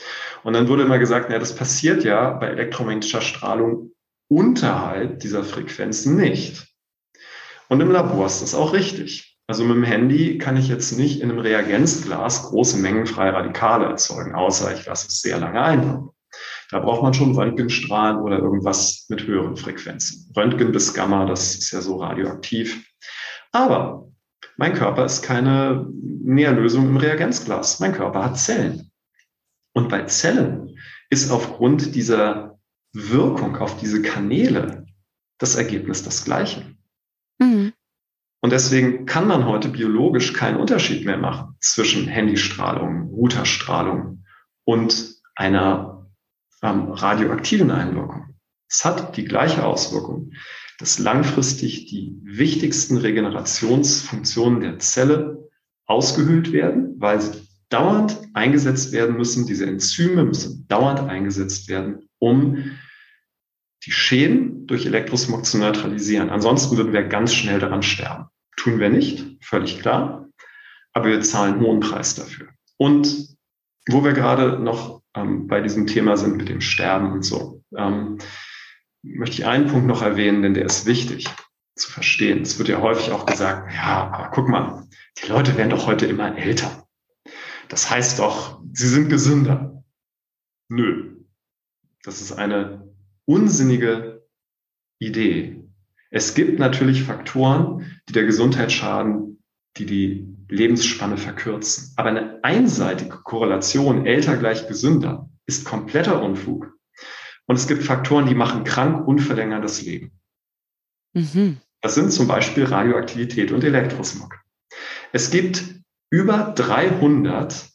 Und dann wurde immer gesagt, ja, das passiert ja bei elektromagnetischer Strahlung unterhalb dieser Frequenzen nicht. Und im Labor ist das auch richtig. Also mit dem Handy kann ich jetzt nicht in einem Reagenzglas große Mengen freie Radikale erzeugen, außer ich lasse es sehr lange einwirken. Da braucht man schon Röntgenstrahlen oder irgendwas mit höheren Frequenzen. Röntgen bis Gamma, das ist ja so radioaktiv. Aber mein Körper ist keine Nährlösung im Reagenzglas. Mein Körper hat Zellen. Und bei Zellen ist aufgrund dieser Wirkung auf diese Kanäle das Ergebnis das gleiche. Mhm. Und deswegen kann man heute biologisch keinen Unterschied mehr machen zwischen Handystrahlung, Routerstrahlung und einer ähm, radioaktiven Einwirkung. Es hat die gleiche Auswirkung, dass langfristig die wichtigsten Regenerationsfunktionen der Zelle ausgehöhlt werden, weil sie dauernd eingesetzt werden müssen. Diese Enzyme müssen dauernd eingesetzt werden, um die Schäden durch Elektrosmog zu neutralisieren. Ansonsten würden wir ganz schnell daran sterben. Tun wir nicht, völlig klar, aber wir zahlen einen hohen Preis dafür. Und wo wir gerade noch ähm, bei diesem Thema sind mit dem Sterben und so, ähm, möchte ich einen Punkt noch erwähnen, denn der ist wichtig zu verstehen. Es wird ja häufig auch gesagt, ja, aber guck mal, die Leute werden doch heute immer älter. Das heißt doch, sie sind gesünder. Nö, das ist eine unsinnige Idee. Es gibt natürlich Faktoren, die der Gesundheit schaden, die die Lebensspanne verkürzen. Aber eine einseitige Korrelation älter gleich gesünder ist kompletter Unfug. Und es gibt Faktoren, die machen krank und verlängern das Leben. Mhm. Das sind zum Beispiel Radioaktivität und Elektrosmog. Es gibt über dreihundert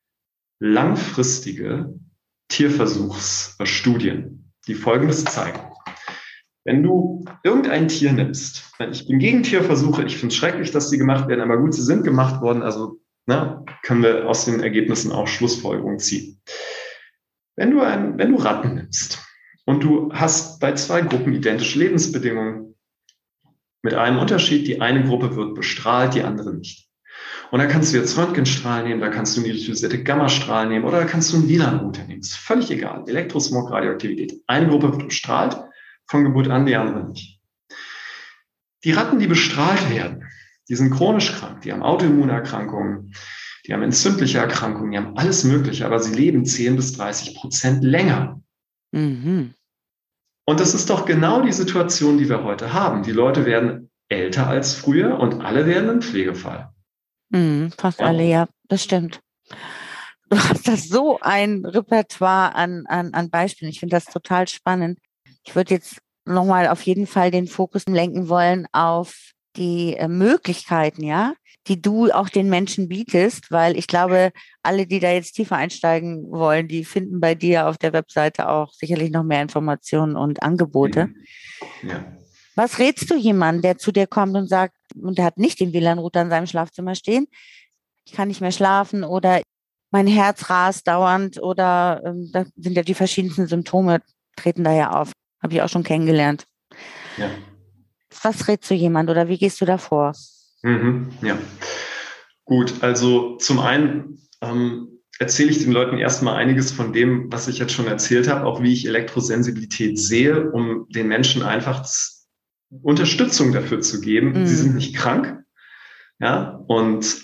langfristige Tierversuchsstudien, die Folgendes zeigen. Wenn du irgendein Tier nimmst, ich bin gegen Tierversuche, ich finde es schrecklich, dass die gemacht werden, aber gut, sie sind gemacht worden, also na, können wir aus den Ergebnissen auch Schlussfolgerungen ziehen. Wenn du, ein, wenn du Ratten nimmst und du hast bei zwei Gruppen identische Lebensbedingungen, mit einem Unterschied, die eine Gruppe wird bestrahlt, die andere nicht. Und da kannst du jetzt Röntgenstrahlen nehmen, da kannst du niedrig dosierte Gammastrahlen nehmen oder da kannst du einen W L A N-Router nehmen. Ist völlig egal. Elektrosmog, Radioaktivität. Eine Gruppe wird bestrahlt, von Geburt an, die andere nicht. Die Ratten, die bestrahlt werden, die sind chronisch krank, die haben Autoimmunerkrankungen, die haben entzündliche Erkrankungen, die haben alles Mögliche, aber sie leben zehn bis dreißig Prozent länger. Mhm. Und das ist doch genau die Situation, die wir heute haben. Die Leute werden älter als früher und alle werden ein Pflegefall. Mhm, fast ja. alle, ja, das stimmt. Du hast das so ein Repertoire an, an, an Beispielen. Ich finde das total spannend. Ich würde jetzt nochmal auf jeden Fall den Fokus lenken wollen auf die äh, Möglichkeiten, ja, die du auch den Menschen bietest, weil ich glaube, alle, die da jetzt tiefer einsteigen wollen, die finden bei dir auf der Webseite auch sicherlich noch mehr Informationen und Angebote. Ja. Was rätst du jemandem, der zu dir kommt und sagt, und der hat nicht den W L A N-Router in seinem Schlafzimmer stehen, ich kann nicht mehr schlafen oder mein Herz rast dauernd oder ähm, da sind ja die verschiedensten Symptome, treten da ja auf. Habe ich auch schon kennengelernt. Ja. Was rätst du jemand oder wie gehst du da vor? Mhm, ja, gut. Also zum einen ähm, erzähle ich den Leuten erstmal einiges von dem, was ich jetzt schon erzählt habe, auch wie ich Elektrosensibilität sehe, um den Menschen einfach Unterstützung dafür zu geben. Mhm. Sie sind nicht krank, ja, und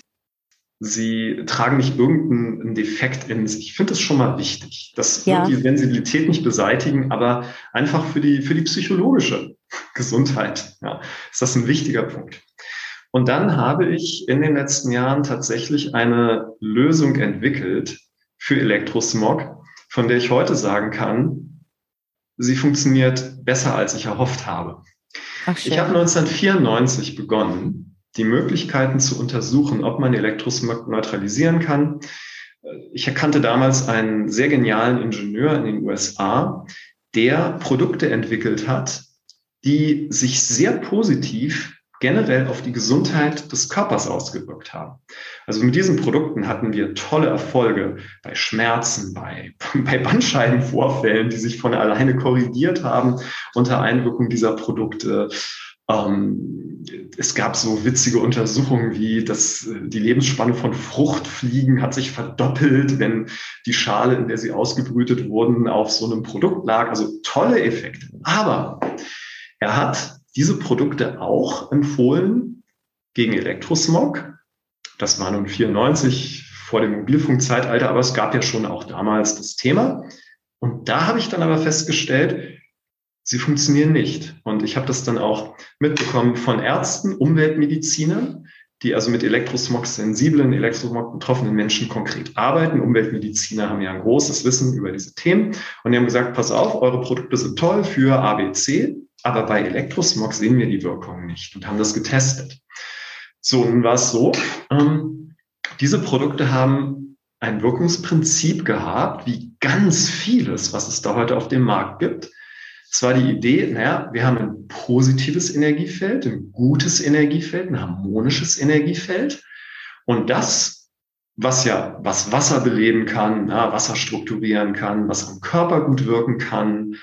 sie tragen nicht irgendeinen Defekt in sich. Ich finde das schon mal wichtig. Das wird ja. die Sensibilität nicht beseitigen, aber einfach für die, für die psychologische Gesundheit, ja, ist das ein wichtiger Punkt. Und dann habe ich in den letzten Jahren tatsächlich eine Lösung entwickelt für Elektrosmog, von der ich heute sagen kann, sie funktioniert besser, als ich erhofft habe. Ach, ich habe neunzehnhundertvierundneunzig begonnen, die Möglichkeiten zu untersuchen, ob man Elektrosmog neutralisieren kann. Ich erkannte damals einen sehr genialen Ingenieur in den U S A, der Produkte entwickelt hat, die sich sehr positiv generell auf die Gesundheit des Körpers ausgewirkt haben. Also mit diesen Produkten hatten wir tolle Erfolge bei Schmerzen, bei, bei Bandscheibenvorfällen, die sich von alleine korrigiert haben unter Einwirkung dieser Produkte. Ähm, es gab so witzige Untersuchungen wie, dass die Lebensspanne von Fruchtfliegen hat sich verdoppelt, wenn die Schale, in der sie ausgebrütet wurden, auf so einem Produkt lag. Also tolle Effekte. Aber er hat diese Produkte auch empfohlen gegen Elektrosmog. Das war nun vierundneunzig vor dem Mobilfunkzeitalter, aber es gab ja schon auch damals das Thema. Und da habe ich dann aber festgestellt, sie funktionieren nicht. Und ich habe das dann auch mitbekommen von Ärzten, Umweltmedizinern, die also mit Elektrosmog-sensiblen, Elektrosmog-betroffenen Menschen konkret arbeiten. Umweltmediziner haben ja ein großes Wissen über diese Themen. Und die haben gesagt, pass auf, eure Produkte sind toll für A B C, aber bei Elektrosmog sehen wir die Wirkung nicht und haben das getestet. So, nun war es so, ähm, diese Produkte haben ein Wirkungsprinzip gehabt, wie ganz vieles, was es da heute auf dem Markt gibt. Es war die Idee, naja, wir haben ein positives Energiefeld, ein gutes Energiefeld, ein harmonisches Energiefeld. Und das, was ja, was Wasser beleben kann, na, Wasser strukturieren kann, was am Körper gut wirken kann,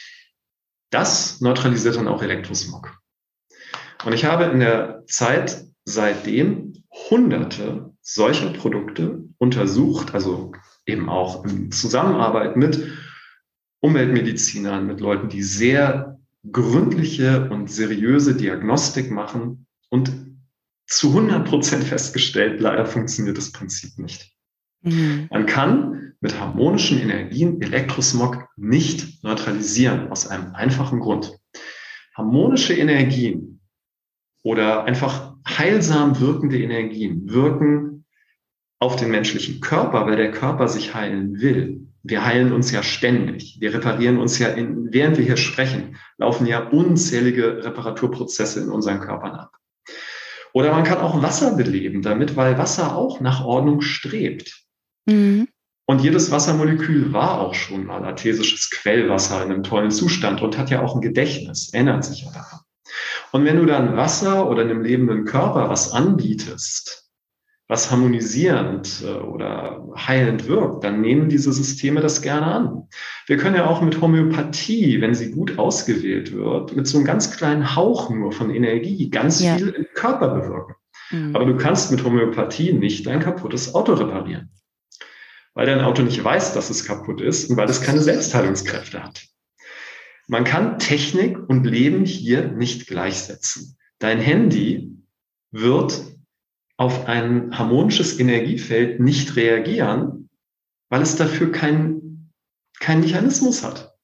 das neutralisiert dann auch Elektrosmog. Und ich habe in der Zeit seitdem hunderte solcher Produkte untersucht, also eben auch in Zusammenarbeit mit Umweltmedizinern, mit Leuten, die sehr gründliche und seriöse Diagnostik machen und zu hundert Prozent festgestellt, leider funktioniert das Prinzip nicht. Mhm. Man kann mit harmonischen Energien Elektrosmog nicht neutralisieren, aus einem einfachen Grund. Harmonische Energien oder einfach heilsam wirkende Energien wirken auf den menschlichen Körper, weil der Körper sich heilen will. Wir heilen uns ja ständig. Wir reparieren uns ja, in, während wir hier sprechen, laufen ja unzählige Reparaturprozesse in unseren Körpern ab. Oder man kann auch Wasser beleben damit, weil Wasser auch nach Ordnung strebt. Mhm. Und jedes Wassermolekül war auch schon mal artesisches Quellwasser in einem tollen Zustand und hat ja auch ein Gedächtnis, erinnert sich ja daran. Und wenn du dann Wasser oder einem lebenden Körper was anbietest, was harmonisierend oder heilend wirkt, dann nehmen diese Systeme das gerne an. Wir können ja auch mit Homöopathie, wenn sie gut ausgewählt wird, mit so einem ganz kleinen Hauch nur von Energie ganz ja. viel im Körper bewirken. Mhm. Aber du kannst mit Homöopathie nicht dein kaputtes Auto reparieren, weil dein Auto nicht weiß, dass es kaputt ist und weil es keine Selbstheilungskräfte hat. Man kann Technik und Leben hier nicht gleichsetzen. Dein Handy wird auf ein harmonisches Energiefeld nicht reagieren, weil es dafür keinen kein Mechanismus hat.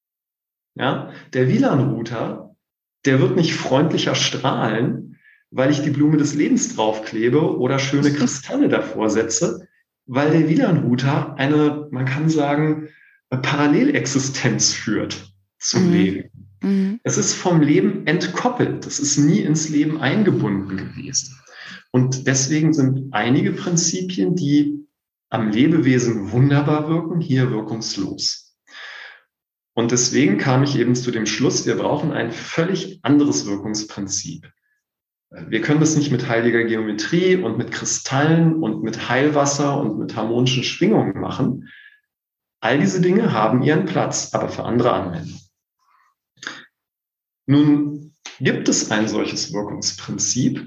Ja? Der W L A N-Router, der wird nicht freundlicher strahlen, weil ich die Blume des Lebens draufklebe oder schöne Kristalle davor setze, weil der W L A N-Router eine, man kann sagen, eine Parallelexistenz führt zum mhm. Leben. Mhm. Es ist vom Leben entkoppelt. Es ist nie ins Leben eingebunden gewesen. Und deswegen sind einige Prinzipien, die am Lebewesen wunderbar wirken, hier wirkungslos. Und deswegen kam ich eben zu dem Schluss, wir brauchen ein völlig anderes Wirkungsprinzip. Wir können das nicht mit heiliger Geometrie und mit Kristallen und mit Heilwasser und mit harmonischen Schwingungen machen. All diese Dinge haben ihren Platz, aber für andere Anwendungen. Nun gibt es ein solches Wirkungsprinzip,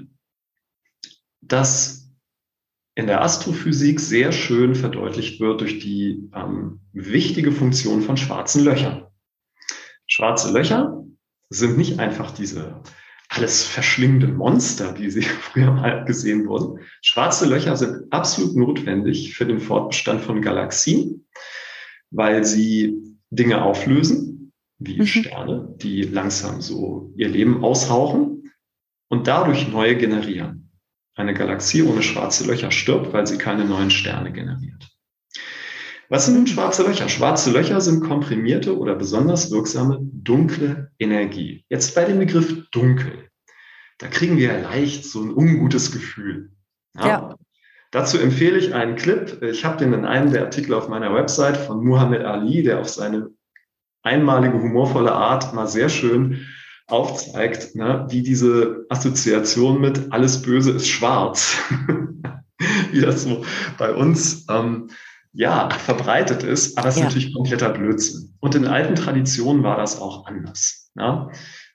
das in der Astrophysik sehr schön verdeutlicht wird durch die ähm, wichtige Funktion von schwarzen Löchern. Schwarze Löcher sind nicht einfach diese alles verschlingenden Monster, die sie früher mal gesehen wurden. Schwarze Löcher sind absolut notwendig für den Fortbestand von Galaxien, weil sie Dinge auflösen, wie mhm. Sterne, die langsam so ihr Leben aushauchen und dadurch neue generieren. Eine Galaxie ohne schwarze Löcher stirbt, weil sie keine neuen Sterne generiert. Was sind nun schwarze Löcher? Schwarze Löcher sind komprimierte oder besonders wirksame dunkle Energie. Jetzt bei dem Begriff dunkel, da kriegen wir leicht so ein ungutes Gefühl. Ja. Ja. Dazu empfehle ich einen Clip. Ich habe den in einem der Artikel auf meiner Website von Muhammad Ali, der auf seine einmalige, humorvolle Art mal sehr schön aufzeigt, ne, wie diese Assoziation mit alles Böse ist schwarz, wie das so bei uns ähm, ja verbreitet ist, aber es ja. ist natürlich kompletter Blödsinn. Und in alten Traditionen war das auch anders. Ja?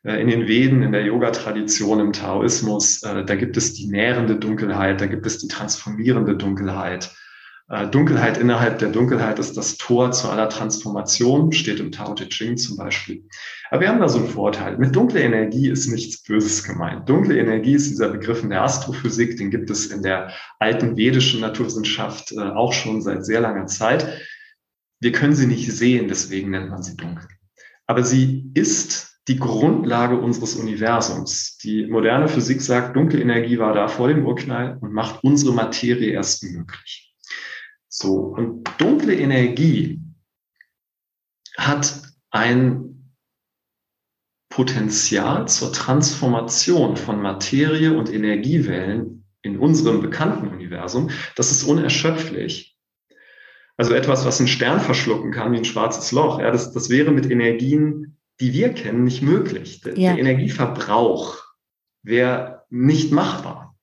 In den Veden, in der Yoga-Tradition, im Taoismus, da gibt es die nährende Dunkelheit, da gibt es die transformierende Dunkelheit. Dunkelheit innerhalb der Dunkelheit ist das Tor zu aller Transformation, steht im Tao Te Ching zum Beispiel. Aber wir haben da so einen Vorteil. Mit dunkler Energie ist nichts Böses gemeint. Dunkle Energie ist dieser Begriff in der Astrophysik, den gibt es in der alten vedischen Naturwissenschaft auch schon seit sehr langer Zeit. Wir können sie nicht sehen, deswegen nennt man sie dunkel. Aber sie ist die Grundlage unseres Universums. Die moderne Physik sagt, dunkle Energie war da vor dem Urknall und macht unsere Materie erst möglich. So, und dunkle Energie hat ein Potenzial zur Transformation von Materie und Energiewellen in unserem bekannten Universum. Das ist unerschöpflich. Also etwas, was einen Stern verschlucken kann, wie ein schwarzes Loch. Ja, das, das wäre mit Energien, die wir kennen, nicht möglich. Der, ja. der Energieverbrauch wäre nicht machbar.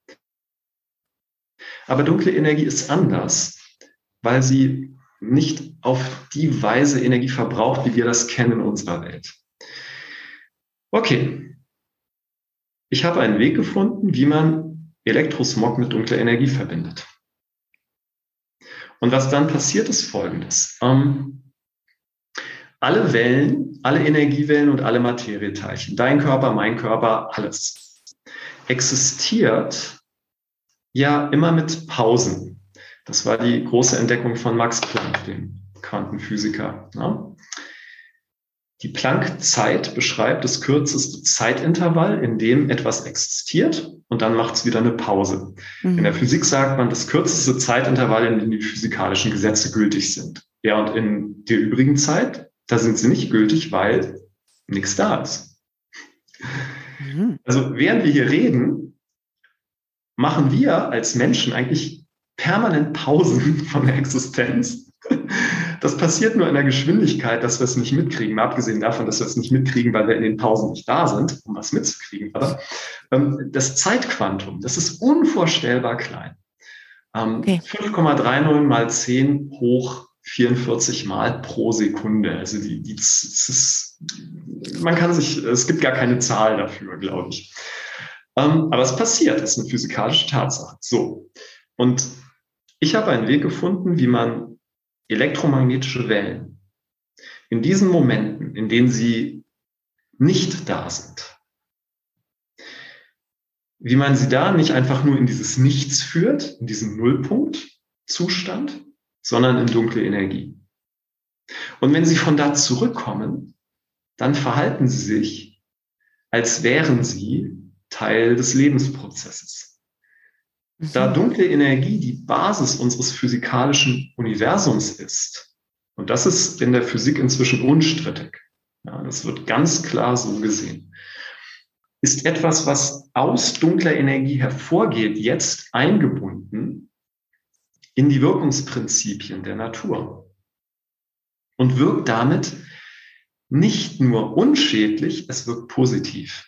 Aber dunkle Energie ist anders, weil sie nicht auf die Weise Energie verbraucht, wie wir das kennen in unserer Welt. Okay, ich habe einen Weg gefunden, wie man Elektrosmog mit dunkler Energie verbindet. Und was dann passiert, ist Folgendes. Ähm, alle Wellen, alle Energiewellen und alle Materieteilchen, dein Körper, mein Körper, alles, existiert ja immer mit Pausen. Das war die große Entdeckung von Max Planck, dem Quantenphysiker. Ja? Die Planck-Zeit beschreibt das kürzeste Zeitintervall, in dem etwas existiert und dann macht es wieder eine Pause. Mhm. In der Physik sagt man, das kürzeste Zeitintervall, in dem die physikalischen Gesetze gültig sind. Ja, und in der übrigen Zeit, da sind sie nicht gültig, weil nichts da ist. Mhm. Also während wir hier reden, machen wir als Menschen eigentlich permanent Pausen von der Existenz. Das passiert nur in der Geschwindigkeit, dass wir es nicht mitkriegen. Mal abgesehen davon, dass wir es nicht mitkriegen, weil wir in den Pausen nicht da sind, um was mitzukriegen. Aber das Zeitquantum, das ist unvorstellbar klein. Okay. fünf Komma neununddreißig mal zehn hoch vierundvierzig Mal pro Sekunde. Also die, die, das ist, man kann sich, es gibt gar keine Zahl dafür, glaube ich. Aber es passiert, das ist eine physikalische Tatsache. So. Und ich habe einen Weg gefunden, wie man elektromagnetische Wellen in diesen Momenten, in denen sie nicht da sind, wie man sie da nicht einfach nur in dieses Nichts führt, in diesen Nullpunkt-Zustand, sondern in dunkle Energie. Und wenn sie von da zurückkommen, dann verhalten sie sich, als wären sie Teil des Lebensprozesses. Da dunkle Energie die Basis unseres physikalischen Universums ist, und das ist in der Physik inzwischen unstrittig, ja, das wird ganz klar so gesehen, ist etwas, was aus dunkler Energie hervorgeht, jetzt eingebunden in die Wirkungsprinzipien der Natur und wirkt damit nicht nur unschädlich, es wirkt positiv.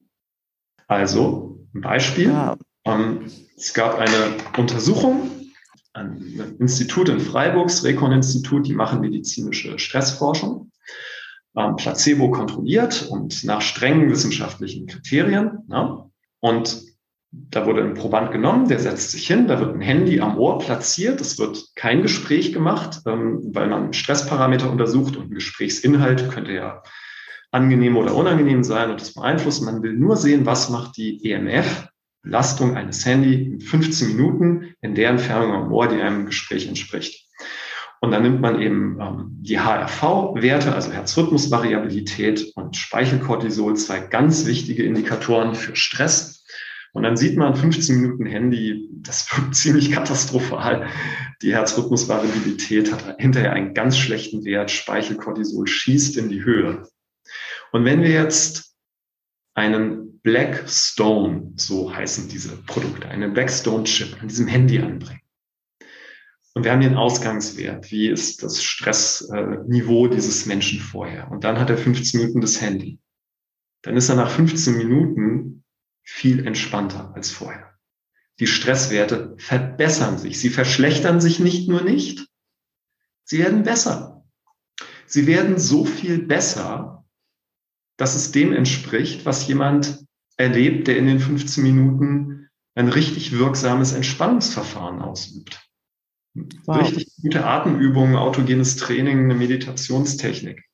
Also, ein Beispiel. Ja. Ähm, es gab eine Untersuchung, ein Institut in Freiburg, das Recon-Institut, die machen medizinische Stressforschung, ähm, Placebo kontrolliert und nach strengen wissenschaftlichen Kriterien. Ja. Und da wurde ein Proband genommen, der setzt sich hin, da wird ein Handy am Ohr platziert, es wird kein Gespräch gemacht, ähm, weil man Stressparameter untersucht und ein Gesprächsinhalt könnte ja angenehm oder unangenehm sein und das beeinflussen. Man will nur sehen, was macht die E M F, Belastung eines Handys in fünfzehn Minuten in der Entfernung am Ohr, die einem Gespräch entspricht. Und dann nimmt man eben ähm, die H R V-Werte, also Herzrhythmusvariabilität und Speichelcortisol, zwei ganz wichtige Indikatoren für Stress. Und dann sieht man fünfzehn Minuten Handy, das wirkt ziemlich katastrophal. Die Herzrhythmusvariabilität hat hinterher einen ganz schlechten Wert, Speichelcortisol schießt in die Höhe. Und wenn wir jetzt einen Blackstone, so heißen diese Produkte, einen Blackstone-Chip an diesem Handy anbringen. Und wir haben den Ausgangswert, wie ist das Stressniveau dieses Menschen vorher. Und dann hat er fünfzehn Minuten das Handy. Dann ist er nach fünfzehn Minuten viel entspannter als vorher. Die Stresswerte verbessern sich. Sie verschlechtern sich nicht nur nicht, sie werden besser. Sie werden so viel besser, dass es dem entspricht, was jemand erlebt, der in den fünfzehn Minuten ein richtig wirksames Entspannungsverfahren ausübt. Wow. Richtig gute Atemübungen, autogenes Training, eine Meditationstechnik.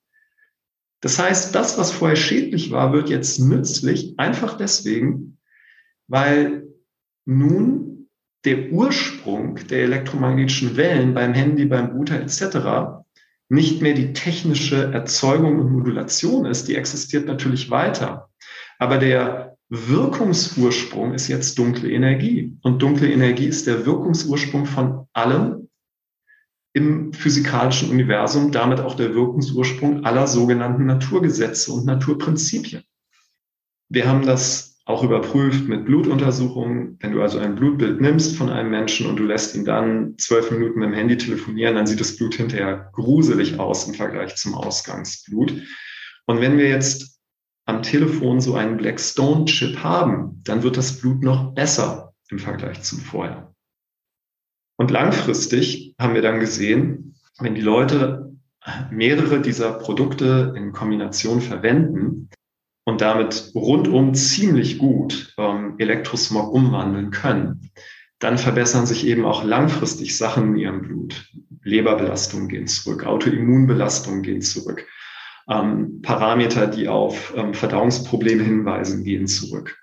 Das heißt, das, was vorher schädlich war, wird jetzt nützlich, einfach deswegen, weil nun der Ursprung der elektromagnetischen Wellen beim Handy, beim Router et cetera nicht mehr die technische Erzeugung und Modulation ist, die existiert natürlich weiter. Aber der Wirkungsursprung ist jetzt dunkle Energie. Und dunkle Energie ist der Wirkungsursprung von allem im physikalischen Universum, damit auch der Wirkungsursprung aller sogenannten Naturgesetze und Naturprinzipien. Wir haben das auch überprüft mit Blutuntersuchungen. Wenn du also ein Blutbild nimmst von einem Menschen und du lässt ihn dann zwölf Minuten mit dem Handy telefonieren, dann sieht das Blut hinterher gruselig aus im Vergleich zum Ausgangsblut. Und wenn wir jetzt am Telefon so einen Blackstone-Chip haben, dann wird das Blut noch besser im Vergleich zum Vorher. Und langfristig haben wir dann gesehen, wenn die Leute mehrere dieser Produkte in Kombination verwenden und damit rundum ziemlich gut ähm, Elektrosmog umwandeln können, dann verbessern sich eben auch langfristig Sachen in ihrem Blut. Leberbelastungen gehen zurück, Autoimmunbelastungen gehen zurück. Ähm, Parameter, die auf ähm, Verdauungsprobleme hinweisen, gehen zurück.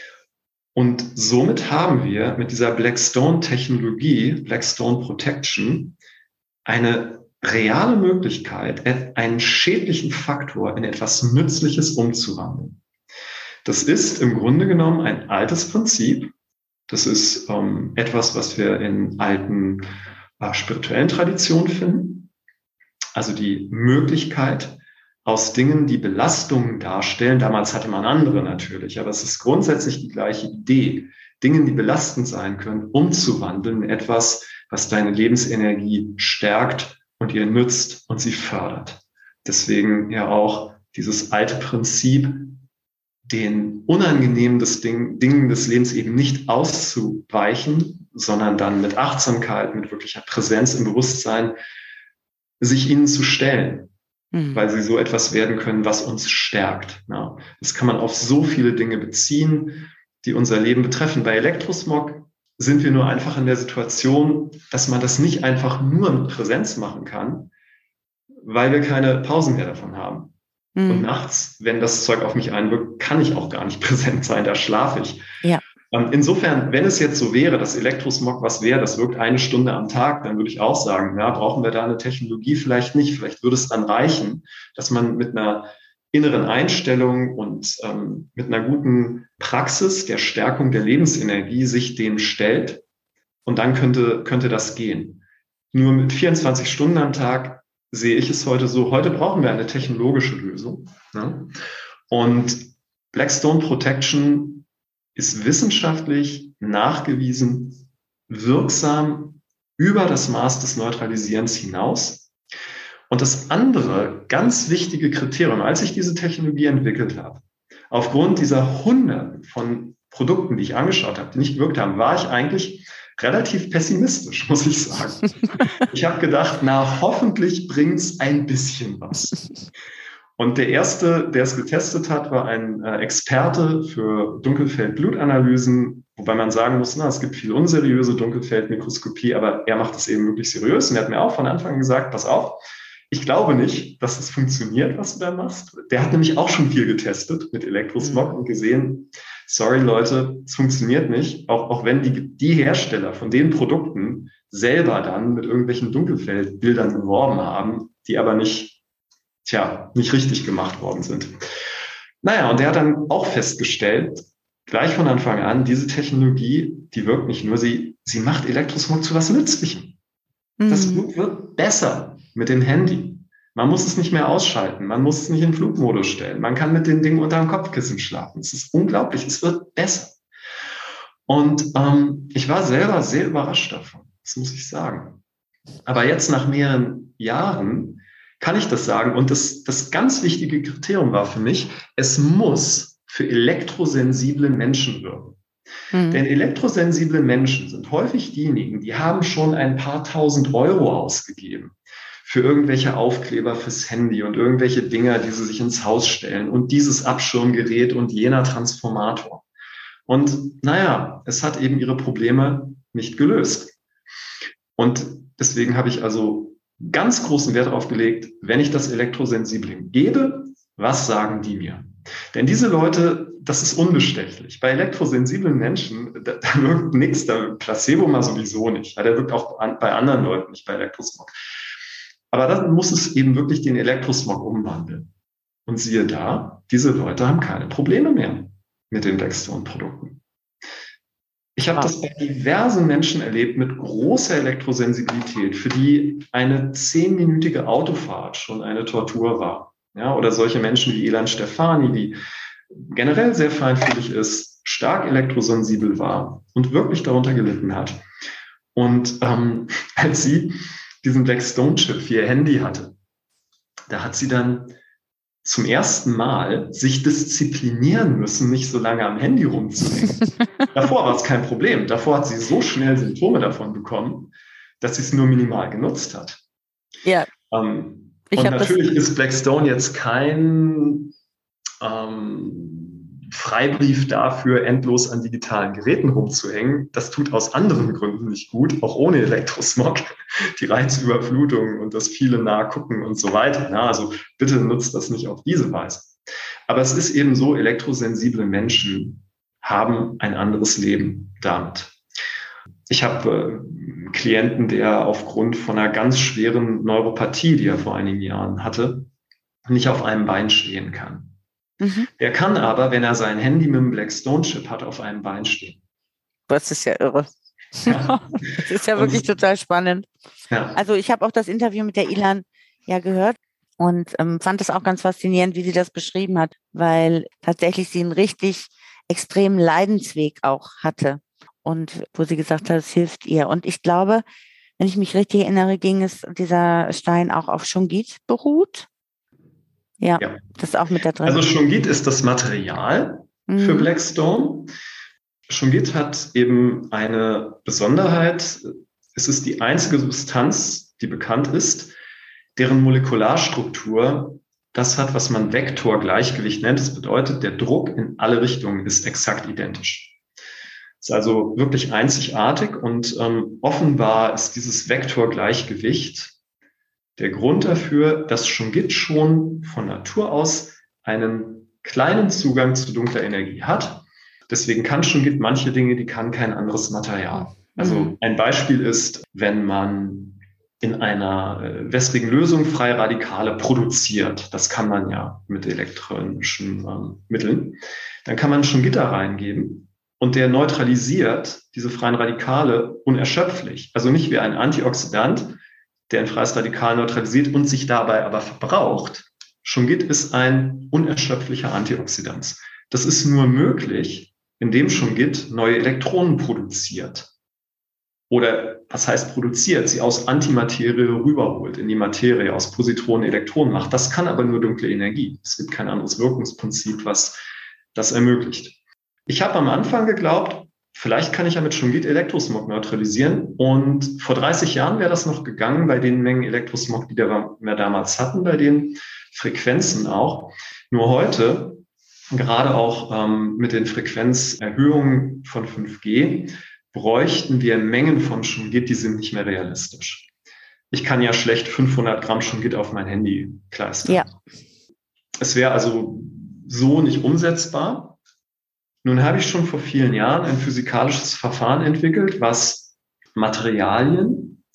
Und somit haben wir mit dieser Blackstone-Technologie, Blackstone Protection, eine reale Möglichkeit, einen schädlichen Faktor in etwas Nützliches umzuwandeln. Das ist im Grunde genommen ein altes Prinzip. Das ist ähm, etwas, was wir in alten äh, spirituellen Traditionen finden. Also die Möglichkeit, aus Dingen, die Belastungen darstellen, damals hatte man andere natürlich, aber es ist grundsätzlich die gleiche Idee, Dingen, die belastend sein können, umzuwandeln in etwas, was deine Lebensenergie stärkt und ihr nützt und sie fördert. Deswegen ja auch dieses alte Prinzip, den unangenehmen des Ding, Dingen des Lebens eben nicht auszuweichen, sondern dann mit Achtsamkeit, mit wirklicher Präsenz im Bewusstsein, sich ihnen zu stellen. Weil sie so etwas werden können, was uns stärkt. Ja, das kann man auf so viele Dinge beziehen, die unser Leben betreffen. Bei Elektrosmog sind wir nur einfach in der Situation, dass man das nicht einfach nur mit Präsenz machen kann, weil wir keine Pausen mehr davon haben. Mhm. Und nachts, wenn das Zeug auf mich einwirkt, kann ich auch gar nicht präsent sein, da schlafe ich. Ja. Insofern, wenn es jetzt so wäre, dass Elektrosmog was wäre, das wirkt eine Stunde am Tag, dann würde ich auch sagen, ja, brauchen wir da eine Technologie vielleicht nicht. Vielleicht würde es dann reichen, dass man mit einer inneren Einstellung und ähm, mit einer guten Praxis der Stärkung der Lebensenergie sich dem stellt und dann könnte, könnte das gehen. Nur mit vierundzwanzig Stunden am Tag sehe ich es heute so, heute brauchen wir eine technologische Lösung. Ne? Und Blackstone Protection ist wissenschaftlich nachgewiesen wirksam über das Maß des Neutralisierens hinaus. Und das andere ganz wichtige Kriterium, als ich diese Technologie entwickelt habe, aufgrund dieser Hunderten von Produkten, die ich angeschaut habe, die nicht gewirkt haben, war ich eigentlich relativ pessimistisch, muss ich sagen. Ich habe gedacht, na, hoffentlich bringt es ein bisschen was. Und der erste, der es getestet hat, war ein äh, Experte für Dunkelfeld-Blutanalysen, wobei man sagen muss, na, es gibt viel unseriöse Dunkelfeldmikroskopie, aber er macht es eben wirklich seriös. Und er hat mir auch von Anfang an gesagt, pass auf, ich glaube nicht, dass es funktioniert, was du da machst. Der hat nämlich auch schon viel getestet mit Elektrosmog mhm. und gesehen, sorry Leute, es funktioniert nicht, auch, auch wenn die, die Hersteller von den Produkten selber dann mit irgendwelchen Dunkelfeldbildern geworben haben, die aber nicht Tja, nicht richtig gemacht worden sind. Naja, und der hat dann auch festgestellt, gleich von Anfang an, diese Technologie, die wirkt nicht nur, sie, sie macht Elektrosmog zu was Nützlichem. Mhm. Das Blut wird besser mit dem Handy. Man muss es nicht mehr ausschalten, man muss es nicht in Flugmodus stellen, man kann mit den Dingen unter dem Kopfkissen schlafen. Es ist unglaublich, es wird besser. Und ähm, ich war selber sehr überrascht davon, das muss ich sagen. Aber jetzt nach mehreren Jahren kann ich das sagen. Und das, das ganz wichtige Kriterium war für mich, es muss für elektrosensible Menschen wirken. Mhm. Denn elektrosensible Menschen sind häufig diejenigen, die haben schon ein paar tausend Euro ausgegeben für irgendwelche Aufkleber fürs Handy und irgendwelche Dinger, die sie sich ins Haus stellen und dieses Abschirmgerät und jener Transformator. Und naja, es hat eben ihre Probleme nicht gelöst. Und deswegen habe ich also ganz großen Wert darauf gelegt, wenn ich das Elektrosensibling gebe, was sagen die mir? Denn diese Leute, das ist unbestechlich. Bei elektrosensiblen Menschen, da, da wirkt nichts, da Placebo mal sowieso nicht. Ja, der wirkt auch an, bei anderen Leuten nicht, bei Elektrosmog. Aber dann muss es eben wirklich den Elektrosmog umwandeln. Und siehe da, diese Leute haben keine Probleme mehr mit den Blackstone-Produkten. Ich habe das bei diversen Menschen erlebt mit großer Elektrosensibilität, für die eine zehnminütige Autofahrt schon eine Tortur war. Ja, oder solche Menschen wie Elan Stefani, die generell sehr feinfühlig ist, stark elektrosensibel war und wirklich darunter gelitten hat. Und ähm, als sie diesen Blackstone-Chip für ihr Handy hatte, da hat sie dann zum ersten Mal sich disziplinieren müssen, nicht so lange am Handy rumzuhängen. Davor war es kein Problem. Davor hat sie so schnell Symptome davon bekommen, dass sie es nur minimal genutzt hat. Ja. Ähm, und natürlich ist Blackstone jetzt kein ähm, Freibrief dafür, endlos an digitalen Geräten rumzuhängen. Das tut aus anderen Gründen nicht gut, auch ohne Elektrosmog, die Reizüberflutung und das viele Nahgucken und so weiter. Na, also bitte nutzt das nicht auf diese Weise. Aber es ist eben so, elektrosensible Menschen haben ein anderes Leben damit. Ich habe äh, einen Klienten, der aufgrund von einer ganz schweren Neuropathie, die er vor einigen Jahren hatte, nicht auf einem Bein stehen kann. Mhm. Der kann aber, wenn er sein Handy mit dem Blackstone-Chip hat, auf einem Bein stehen. Das ist ja irre. Ja. Das ist ja wirklich und, total spannend. Ja. Also ich habe auch das Interview mit der Elan ja gehört und ähm, fand es auch ganz faszinierend, wie sie das beschrieben hat, weil tatsächlich sie einen richtig extremen Leidensweg auch hatte. Und wo sie gesagt hat, es hilft ihr. Und ich glaube, wenn ich mich richtig erinnere, ging es dieser Stein auch auf Shungit beruht. Ja, ja, das ist auch mit da drin. Also Shungit ist das Material mhm. für Blackstone. Shungit hat eben eine Besonderheit. Es ist die einzige Substanz, die bekannt ist, deren Molekularstruktur das hat, was man Vektorgleichgewicht nennt. Das bedeutet, der Druck in alle Richtungen ist exakt identisch. Ist also wirklich einzigartig und ähm, offenbar ist dieses Vektorgleichgewicht der Grund dafür, dass Shungit schon von Natur aus einen kleinen Zugang zu dunkler Energie hat. Deswegen kann Shungit manche Dinge, die kann kein anderes Material. Also ein Beispiel ist, wenn man in einer äh, wässrigen Lösung freie Radikale produziert, das kann man ja mit elektronischen ähm, Mitteln, dann kann man Shungit da reingeben. Und der neutralisiert diese freien Radikale unerschöpflich. Also nicht wie ein Antioxidant, der ein freies Radikal neutralisiert und sich dabei aber verbraucht. Shungit ist ein unerschöpflicher Antioxidant. Das ist nur möglich, indem Shungit neue Elektronen produziert. Oder was heißt produziert? Sie aus Antimaterie rüberholt in die Materie, aus Positronen Elektronen macht. Das kann aber nur dunkle Energie. Es gibt kein anderes Wirkungsprinzip, was das ermöglicht. Ich habe am Anfang geglaubt, vielleicht kann ich ja mit Shungit Elektrosmog neutralisieren. Und vor dreißig Jahren wäre das noch gegangen bei den Mengen Elektrosmog, die wir damals hatten, bei den Frequenzen auch. Nur heute, gerade auch ähm, mit den Frequenzerhöhungen von fünf G, bräuchten wir Mengen von Shungit, die sind nicht mehr realistisch. Ich kann ja schlecht fünfhundert Gramm Shungit auf mein Handy kleistern. Ja. Es wäre also so nicht umsetzbar. Nun habe ich schon vor vielen Jahren ein physikalisches Verfahren entwickelt, was Materialien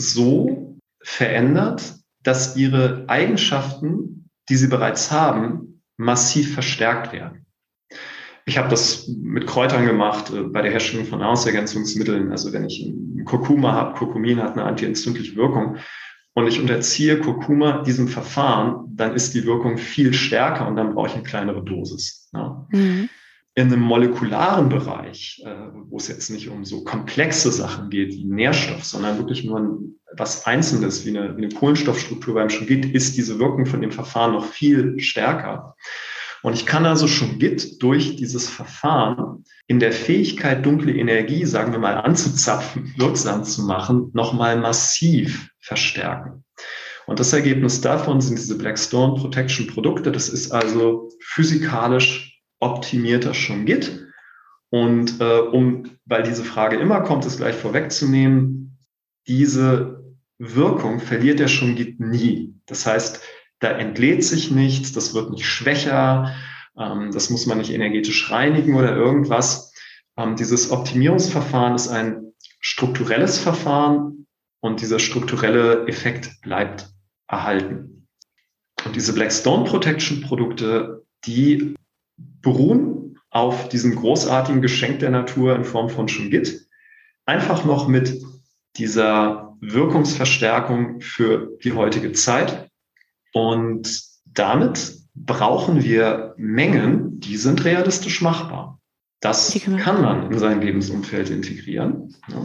so verändert, dass ihre Eigenschaften, die sie bereits haben, massiv verstärkt werden. Ich habe das mit Kräutern gemacht, äh, bei der Herstellung von Nahrungsergänzungsmitteln. Also wenn ich Kurkuma habe, Kurkumin hat eine antientzündliche Wirkung und ich unterziehe Kurkuma diesem Verfahren, dann ist die Wirkung viel stärker und dann brauche ich eine kleinere Dosis. Ja. Mhm. In einem molekularen Bereich, äh, wo es jetzt nicht um so komplexe Sachen geht wie Nährstoff, sondern wirklich nur ein, was Einzelnes wie eine, eine Kohlenstoffstruktur beim Shungit, ist diese Wirkung von dem Verfahren noch viel stärker. Und ich kann also Shungit durch dieses Verfahren in der Fähigkeit, dunkle Energie, sagen wir mal, anzuzapfen, wirksam zu machen, nochmal massiv verstärken. Und das Ergebnis davon sind diese Blackstone Protection Produkte. Das ist also physikalisch optimierter Shungit. Und äh, um, weil diese Frage immer kommt, es gleich vorwegzunehmen, diese Wirkung verliert der Shungit nie. Das heißt, da entlädt sich nichts, das wird nicht schwächer, ähm, das muss man nicht energetisch reinigen oder irgendwas. Ähm, dieses Optimierungsverfahren ist ein strukturelles Verfahren und dieser strukturelle Effekt bleibt erhalten. Und diese Blackstone Protection Produkte, die beruhen auf diesem großartigen Geschenk der Natur in Form von Shungit, einfach noch mit dieser Wirkungsverstärkung für die heutige Zeit. Und damit brauchen wir Mengen, die sind realistisch machbar. Das kann man in sein Lebensumfeld integrieren. Ja.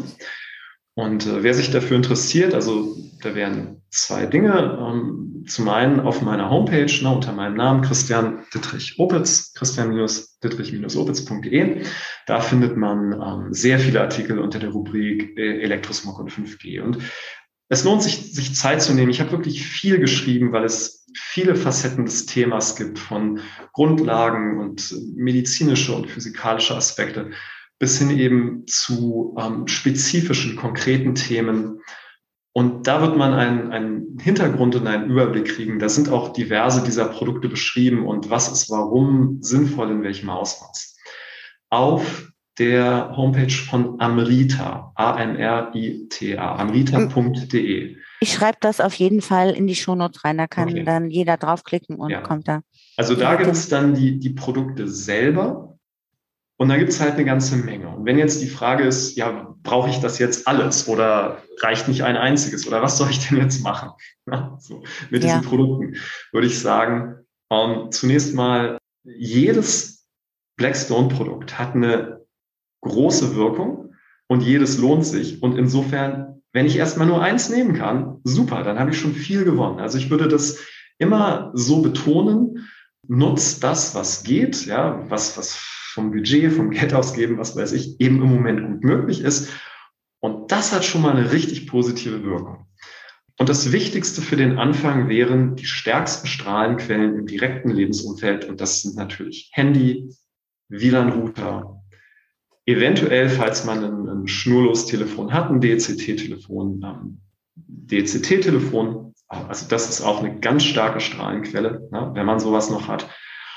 Und äh, wer sich dafür interessiert, also da wären zwei Dinge. Ähm, zum einen auf meiner Homepage, ne, unter meinem Namen Christian Dittrich Opitz, christian-dittrich-opitz punkt de. Da findet man ähm, sehr viele Artikel unter der Rubrik äh, Elektrosmog und fünf G. Und es lohnt sich, sich Zeit zu nehmen. Ich habe wirklich viel geschrieben, weil es viele Facetten des Themas gibt, von Grundlagen und medizinische und physikalische Aspekte bis hin eben zu ähm, spezifischen, konkreten Themen. Und da wird man einen, einen Hintergrund und einen Überblick kriegen. Da sind auch diverse dieser Produkte beschrieben und was ist warum sinnvoll, in welchem Ausmaß. Auf der Homepage von Amrita, A M R I T A, amrita punkt de. Ich schreibe das auf jeden Fall in die Shownotes rein, da kann Okay. dann jeder draufklicken und Ja. kommt da. Also da gibt es dann die, die Produkte selber. Und da gibt es halt eine ganze Menge. Und wenn jetzt die Frage ist, ja, brauche ich das jetzt alles oder reicht nicht ein einziges oder was soll ich denn jetzt machen? Ja, so, mit diesen Ja. Produkten würde ich sagen, ähm, zunächst mal, jedes Blackstone-Produkt hat eine große Wirkung und jedes lohnt sich. Und insofern, wenn ich erstmal nur eins nehmen kann, super, dann habe ich schon viel gewonnen. Also ich würde das immer so betonen, nutzt das, was geht, ja, was, was vom Budget, vom Geld ausgeben, was weiß ich, eben im Moment gut möglich ist. Und das hat schon mal eine richtig positive Wirkung. Und das Wichtigste für den Anfang wären die stärksten Strahlenquellen im direkten Lebensumfeld. Und das sind natürlich Handy, W L A N-Router, eventuell, falls man ein, ein Schnurlostelefon hat, ein D C T-Telefon, ähm, D C T-Telefon. Also das ist auch eine ganz starke Strahlenquelle, ne, wenn man sowas noch hat.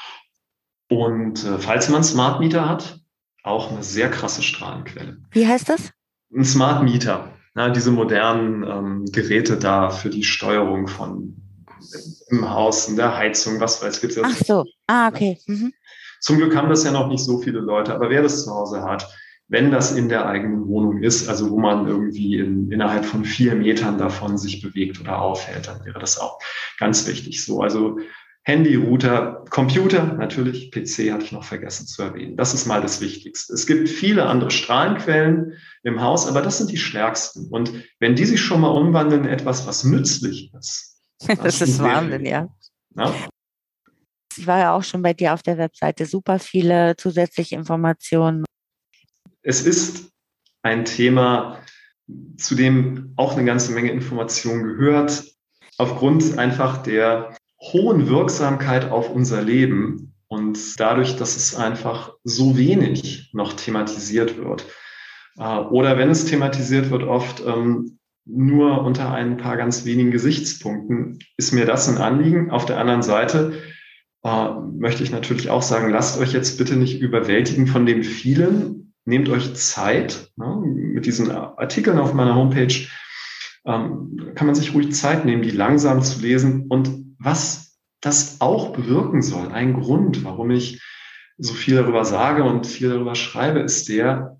Und äh, falls man Smart Meter hat, auch eine sehr krasse Strahlenquelle. Wie heißt das? Ein Smart Meter, na, diese modernen ähm, Geräte da für die Steuerung von im Haus, in der Heizung, was weiß ich. Ach so, ah, okay. Mhm. Zum Glück haben das ja noch nicht so viele Leute, aber wer das zu Hause hat, wenn das in der eigenen Wohnung ist, also wo man irgendwie in, innerhalb von vier Metern davon sich bewegt oder aufhält, dann wäre das auch ganz wichtig. So, also Handy, Router, Computer, natürlich, P C hatte ich noch vergessen zu erwähnen. Das ist mal das Wichtigste. Es gibt viele andere Strahlenquellen im Haus, aber das sind die stärksten. Und wenn die sich schon mal umwandeln in etwas, was nützlich ist. Das, das ist Wahnsinn, ja. ja. Ich war ja auch schon bei dir auf der Webseite. Super viele zusätzliche Informationen. Es ist ein Thema, zu dem auch eine ganze Menge Information gehört, aufgrund einfach der hohen Wirksamkeit auf unser Leben und dadurch, dass es einfach so wenig noch thematisiert wird. Oder wenn es thematisiert wird, oft ähm, nur unter ein paar ganz wenigen Gesichtspunkten, ist mir das ein Anliegen. Auf der anderen Seite äh, möchte ich natürlich auch sagen, lasst euch jetzt bitte nicht überwältigen von dem vielen. Nehmt euch Zeit, ne, mit diesen Artikeln auf meiner Homepage ähm, kann man sich ruhig Zeit nehmen, die langsam zu lesen und was das auch bewirken soll. Ein Grund, warum ich so viel darüber sage und viel darüber schreibe, ist der,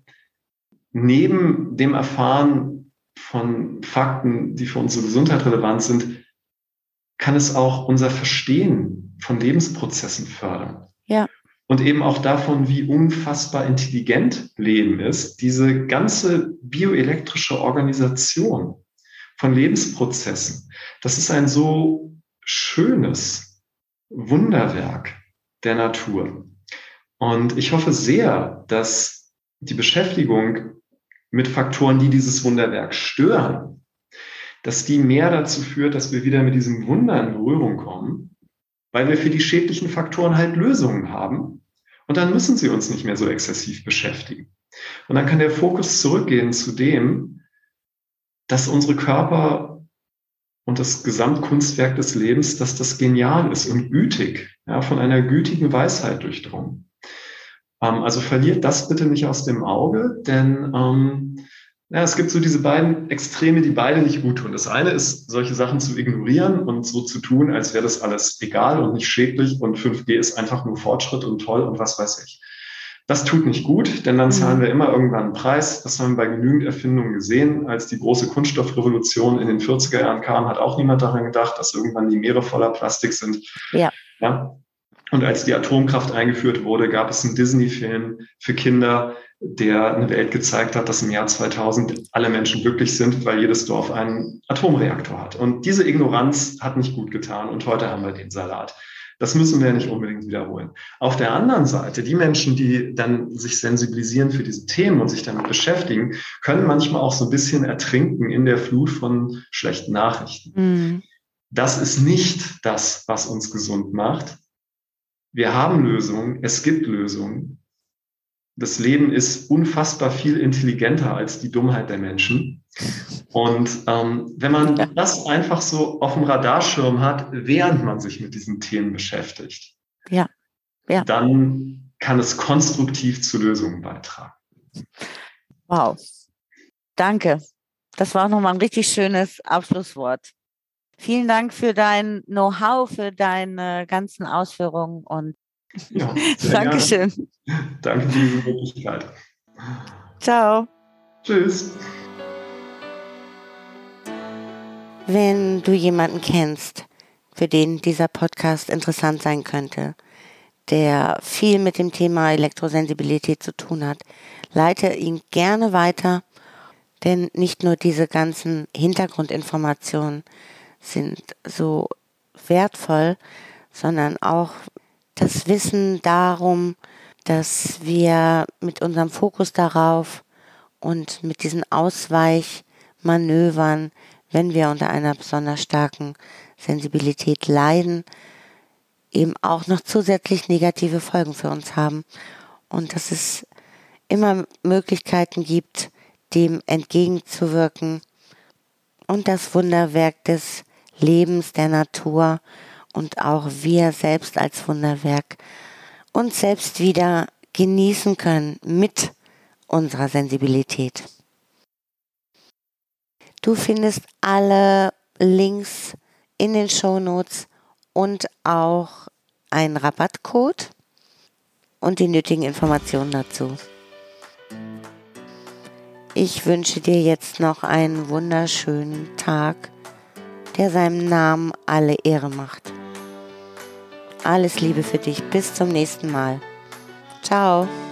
neben dem Erfahren von Fakten, die für unsere Gesundheit relevant sind, kann es auch unser Verstehen von Lebensprozessen fördern. Ja. Und eben auch davon, wie unfassbar intelligent Leben ist, diese ganze bioelektrische Organisation von Lebensprozessen. Das ist ein so schönes Wunderwerk der Natur. Und ich hoffe sehr, dass die Beschäftigung mit Faktoren, die dieses Wunderwerk stören, dass die mehr dazu führt, dass wir wieder mit diesem Wunder in Berührung kommen, weil wir für die schädlichen Faktoren halt Lösungen haben. Und dann müssen sie uns nicht mehr so exzessiv beschäftigen. Und dann kann der Fokus zurückgehen zu dem, dass unsere Körper und das Gesamtkunstwerk des Lebens, dass das genial ist und gütig, ja, von einer gütigen Weisheit durchdrungen. Ähm, also verliert das bitte nicht aus dem Auge, denn ähm, ja, es gibt so diese beiden Extreme, die beide nicht gut tun. Das eine ist, solche Sachen zu ignorieren und so zu tun, als wäre das alles egal und nicht schädlich und fünf G ist einfach nur Fortschritt und toll und was weiß ich. Das tut nicht gut, denn dann zahlen wir immer irgendwann einen Preis. Das haben wir bei genügend Erfindungen gesehen. Als die große Kunststoffrevolution in den vierziger Jahren kam, hat auch niemand daran gedacht, dass irgendwann die Meere voller Plastik sind. Ja. Ja. Und als die Atomkraft eingeführt wurde, gab es einen Disney-Film für Kinder, der eine Welt gezeigt hat, dass im Jahr zweitausend alle Menschen glücklich sind, weil jedes Dorf einen Atomreaktor hat. Und diese Ignoranz hat nicht gut getan. Und heute haben wir den Salat. Das müssen wir nicht unbedingt wiederholen. Auf der anderen Seite, die Menschen, die dann sich sensibilisieren für diese Themen und sich damit beschäftigen, können manchmal auch so ein bisschen ertrinken in der Flut von schlechten Nachrichten. Mhm. Das ist nicht das, was uns gesund macht. Wir haben Lösungen, es gibt Lösungen. Das Leben ist unfassbar viel intelligenter als die Dummheit der Menschen. Und ähm, wenn man ja. das einfach so auf dem Radarschirm hat, während man sich mit diesen Themen beschäftigt, ja. Ja. dann kann es konstruktiv zu Lösungen beitragen. Wow. Danke. Das war auch nochmal ein richtig schönes Abschlusswort. Vielen Dank für dein Know-how, für deine ganzen Ausführungen und ja, Dankeschön. Gerne. Danke für diese Möglichkeit. Ciao. Tschüss. Wenn du jemanden kennst, für den dieser Podcast interessant sein könnte, der viel mit dem Thema Elektrosensibilität zu tun hat, leite ihn gerne weiter, denn nicht nur diese ganzen Hintergrundinformationen sind so wertvoll, sondern auch das Wissen darum, dass wir mit unserem Fokus darauf und mit diesen Ausweichmanövern, wenn wir unter einer besonders starken Sensibilität leiden, eben auch noch zusätzlich negative Folgen für uns haben und dass es immer Möglichkeiten gibt, dem entgegenzuwirken und das Wunderwerk des Lebens, der Natur und auch wir selbst als Wunderwerk uns selbst wieder genießen können mit unserer Sensibilität. Du findest alle Links in den Shownotes und auch einen Rabattcode und die nötigen Informationen dazu. Ich wünsche dir jetzt noch einen wunderschönen Tag, der seinem Namen alle Ehre macht. Alles Liebe für dich. Bis zum nächsten Mal. Ciao.